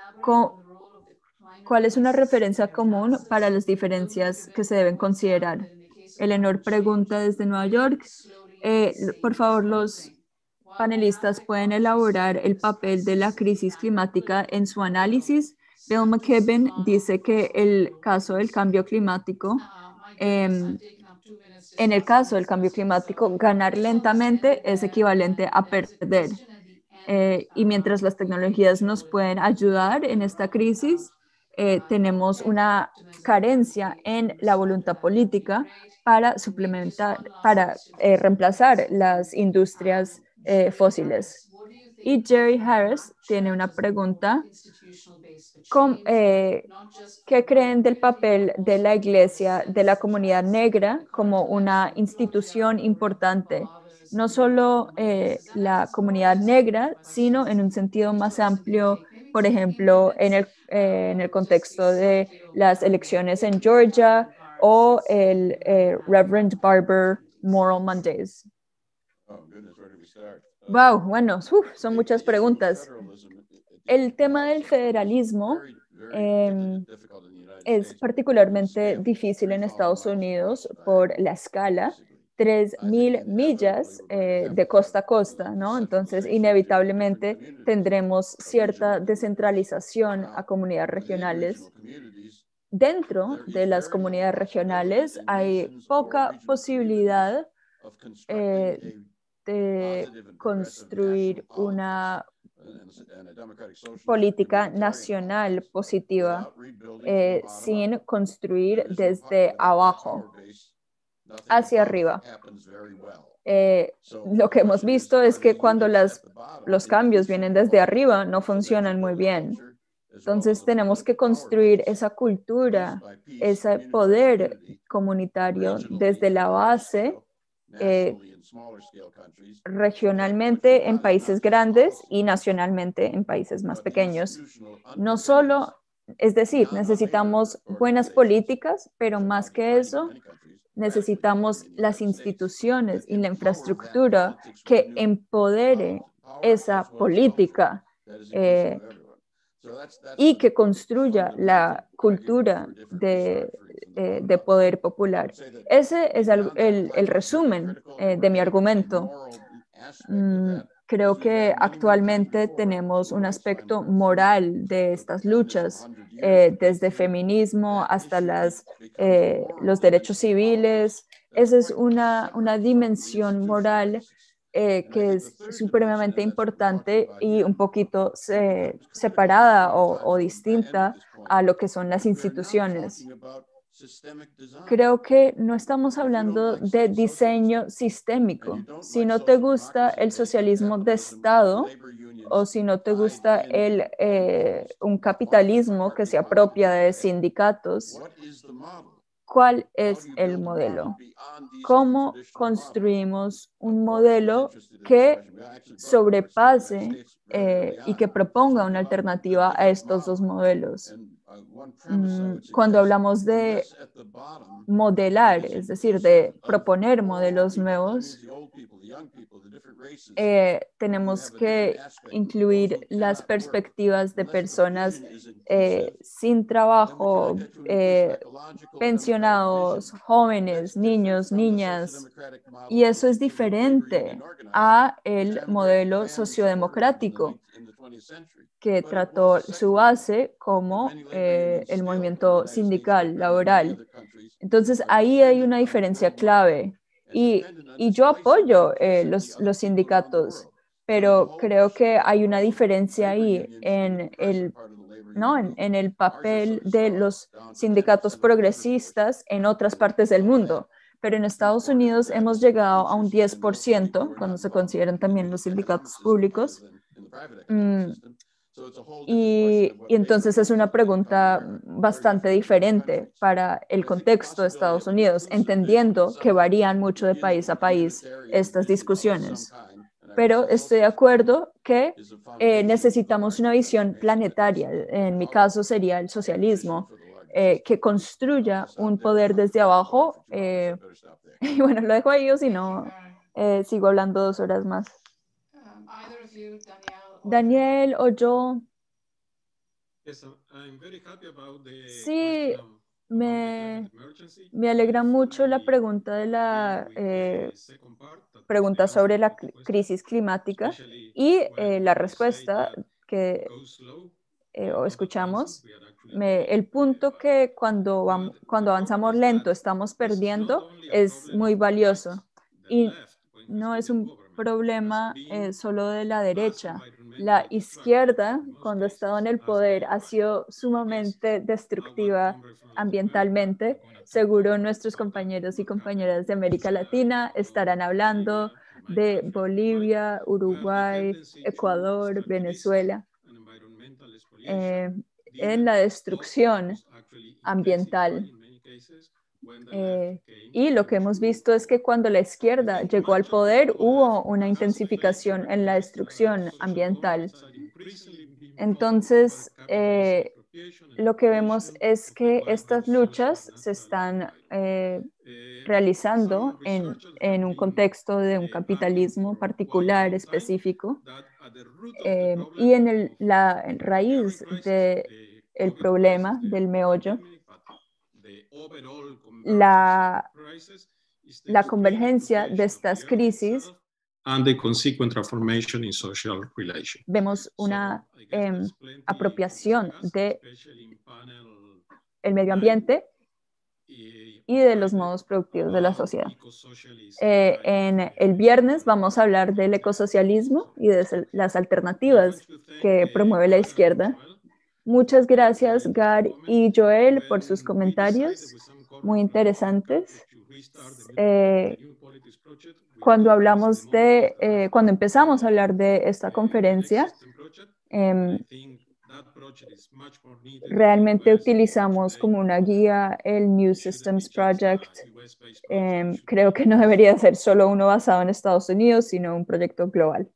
¿Cuál es una referencia común para las diferencias que se deben considerar? Eleanor pregunta desde Nueva York. Eh, por favor, los panelistas pueden elaborar el papel de la crisis climática en su análisis. Bill McKibben dice que el caso del cambio climático, eh, en el caso del cambio climático, ganar lentamente es equivalente a perder. Eh, y mientras las tecnologías nos pueden ayudar en esta crisis, eh, tenemos una carencia en la voluntad política para suplementar, para eh, reemplazar las industrias eh, fósiles. Y Jerry Harris tiene una pregunta. ¿Cómo, eh, ¿Qué creen del papel de la Iglesia, de la comunidad negra, como una institución importante? No solo eh, la comunidad negra, sino en un sentido más amplio, por ejemplo, en el, eh, en el contexto de las elecciones en Georgia o el eh, Reverend Barber Moral Mondays. Wow, bueno, uf, son muchas preguntas. El tema del federalismo eh, es particularmente difícil en Estados Unidos por la escala, tres mil millas eh, de costa a costa, ¿no? Entonces, inevitablemente tendremos cierta descentralización a comunidades regionales. Dentro de las comunidades regionales hay poca posibilidad eh, de construir una política nacional positiva eh, sin construir desde abajo hacia arriba. Eh, lo que hemos visto es que cuando las, los cambios vienen desde arriba no funcionan muy bien. Entonces tenemos que construir esa cultura, ese poder comunitario desde la base, eh, regionalmente en países grandes y nacionalmente en países más pequeños. No solo, es decir, necesitamos buenas políticas, pero más que eso, necesitamos las instituciones y la infraestructura que empodere esa política eh, y que construya la cultura de, eh, de poder popular. Ese es el, el, el resumen eh, de mi argumento. Mm, creo que actualmente tenemos un aspecto moral de estas luchas, eh, desde feminismo hasta las, eh, los derechos civiles. Esa es una, una dimensión moral Eh, que es supremamente importante y un poquito se, separada o, o distinta a lo que son las instituciones. Creo que no estamos hablando de diseño sistémico. Si no te gusta el socialismo de Estado o si no te gusta el, eh, un capitalismo que se apropia de sindicatos, ¿cuál es el modelo? ¿Cómo construimos un modelo que sobrepase eh, y que proponga una alternativa a estos dos modelos? Mm, cuando hablamos de modelar, es decir, de proponer modelos nuevos, eh, tenemos que incluir las perspectivas de personas eh, sin trabajo, eh, pensionados, jóvenes, niños, niñas, y eso es diferente a el modelo sociodemocrático que trató su base como eh, el movimiento sindical, laboral. Entonces ahí hay una diferencia clave y, y yo apoyo eh, los, los sindicatos, pero creo que hay una diferencia ahí en el, ¿no? en, en el papel de los sindicatos progresistas en otras partes del mundo. Pero en Estados Unidos hemos llegado a un diez por ciento, cuando se consideran también los sindicatos públicos. Mm, y, y entonces es una pregunta bastante diferente para el contexto de Estados Unidos, entendiendo que varían mucho de país a país estas discusiones. Pero estoy de acuerdo que eh, necesitamos una visión planetaria. En mi caso sería el socialismo, eh, que construya un poder desde abajo. Eh, y bueno, lo dejo ahí o si no, eh, sigo hablando dos horas más. Daniel o yo. Sí, me, me alegra mucho la pregunta de la eh, pregunta sobre la crisis climática y eh, la respuesta que eh, escuchamos. Me, el punto que cuando, vamos, cuando avanzamos lento estamos perdiendo es muy valioso y no es un problema eh, solo de la derecha. La izquierda, cuando ha estado en el poder, ha sido sumamente destructiva ambientalmente. Seguro nuestros compañeros y compañeras de América Latina estarán hablando de Bolivia, Uruguay, Ecuador, Venezuela, eh, en la destrucción ambiental. Eh, y lo que hemos visto es que cuando la izquierda llegó al poder hubo una intensificación en la destrucción ambiental. Entonces, eh, lo que vemos es que estas luchas se están eh, realizando en, en un contexto de un capitalismo particular, específico, eh, y en el, la en raíz del problema, del meollo, la, la convergencia de estas crisis, and the consequent transformation in social relations. Vemos una eh, apropiación del medio ambiente y de los modos productivos de la sociedad. Eh, en el viernes vamos a hablar del ecosocialismo y de las alternativas que promueve la izquierda. Muchas gracias, Gar y Joel, por sus comentarios muy interesantes. Eh, cuando hablamos de, eh, cuando empezamos a hablar de esta conferencia, eh, realmente utilizamos como una guía el New Systems Project. Eh, creo que no debería ser solo uno basado en Estados Unidos, sino un proyecto global.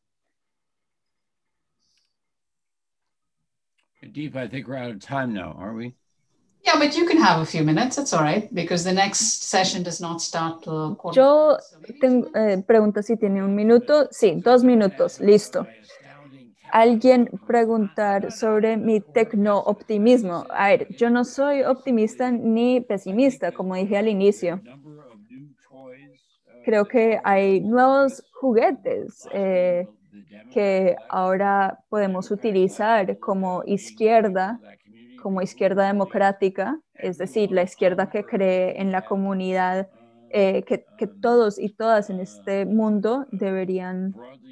Deep, I think we're out of time now, aren't we? Yeah, but you can have a few minutes. That's all right, because the next session does not start till quarter. Yo tengo, eh, pregunto si tiene un minuto. Sí, dos minutos. Listo. Alguien preguntar sobre mi tecno-optimismo. A ver, yo no soy optimista ni pesimista, como dije al inicio. Creo que hay nuevos juguetes eh, que ahora podemos utilizar como izquierda, como izquierda democrática, es decir, la izquierda que cree en la comunidad, eh, que, que todos y todas en este mundo deberían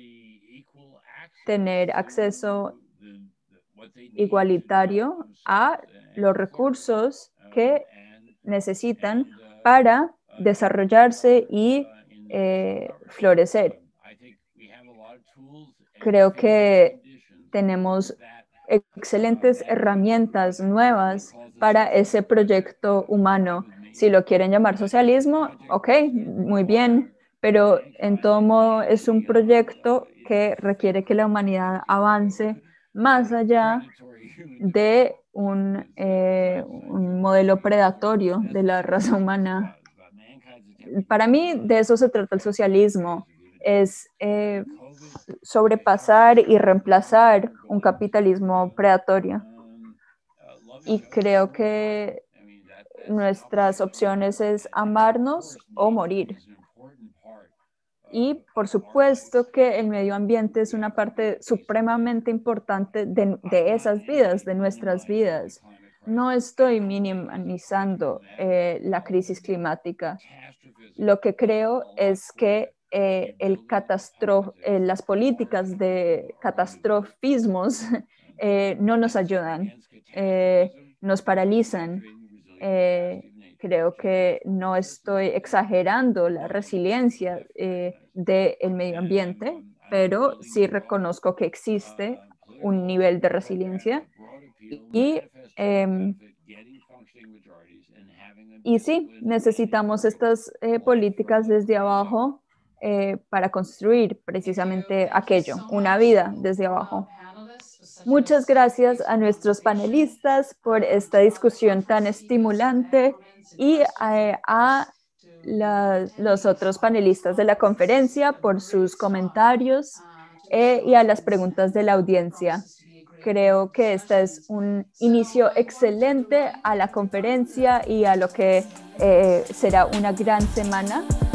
tener acceso igualitario a los recursos que necesitan para desarrollarse y eh, florecer. Creo que tenemos excelentes herramientas nuevas para ese proyecto humano. Si lo quieren llamar socialismo, ok, muy bien, pero en todo modo es un proyecto que requiere que la humanidad avance más allá de un, eh, un modelo predatorio de la raza humana. Para mí, de eso se trata el socialismo, es eh, sobrepasar y reemplazar un capitalismo predatorio. Y creo que nuestras opciones es amarnos o morir. Y por supuesto que el medio ambiente es una parte supremamente importante de, de esas vidas, de nuestras vidas. No estoy minimizando eh, la crisis climática. Lo que creo es que eh, el catastro eh, las políticas de catastrofismos eh, no nos ayudan, eh, nos paralizan. Eh, creo que no estoy exagerando la resiliencia eh, del medio ambiente, pero sí reconozco que existe un nivel de resiliencia y, eh, y sí, necesitamos estas eh, políticas desde abajo eh, para construir precisamente aquello, una vida desde abajo. Muchas gracias a nuestros panelistas por esta discusión tan estimulante y a, a la, los otros panelistas de la conferencia por sus comentarios eh, y a las preguntas de la audiencia. Creo que este es un inicio excelente a la conferencia y a lo que eh, será una gran semana.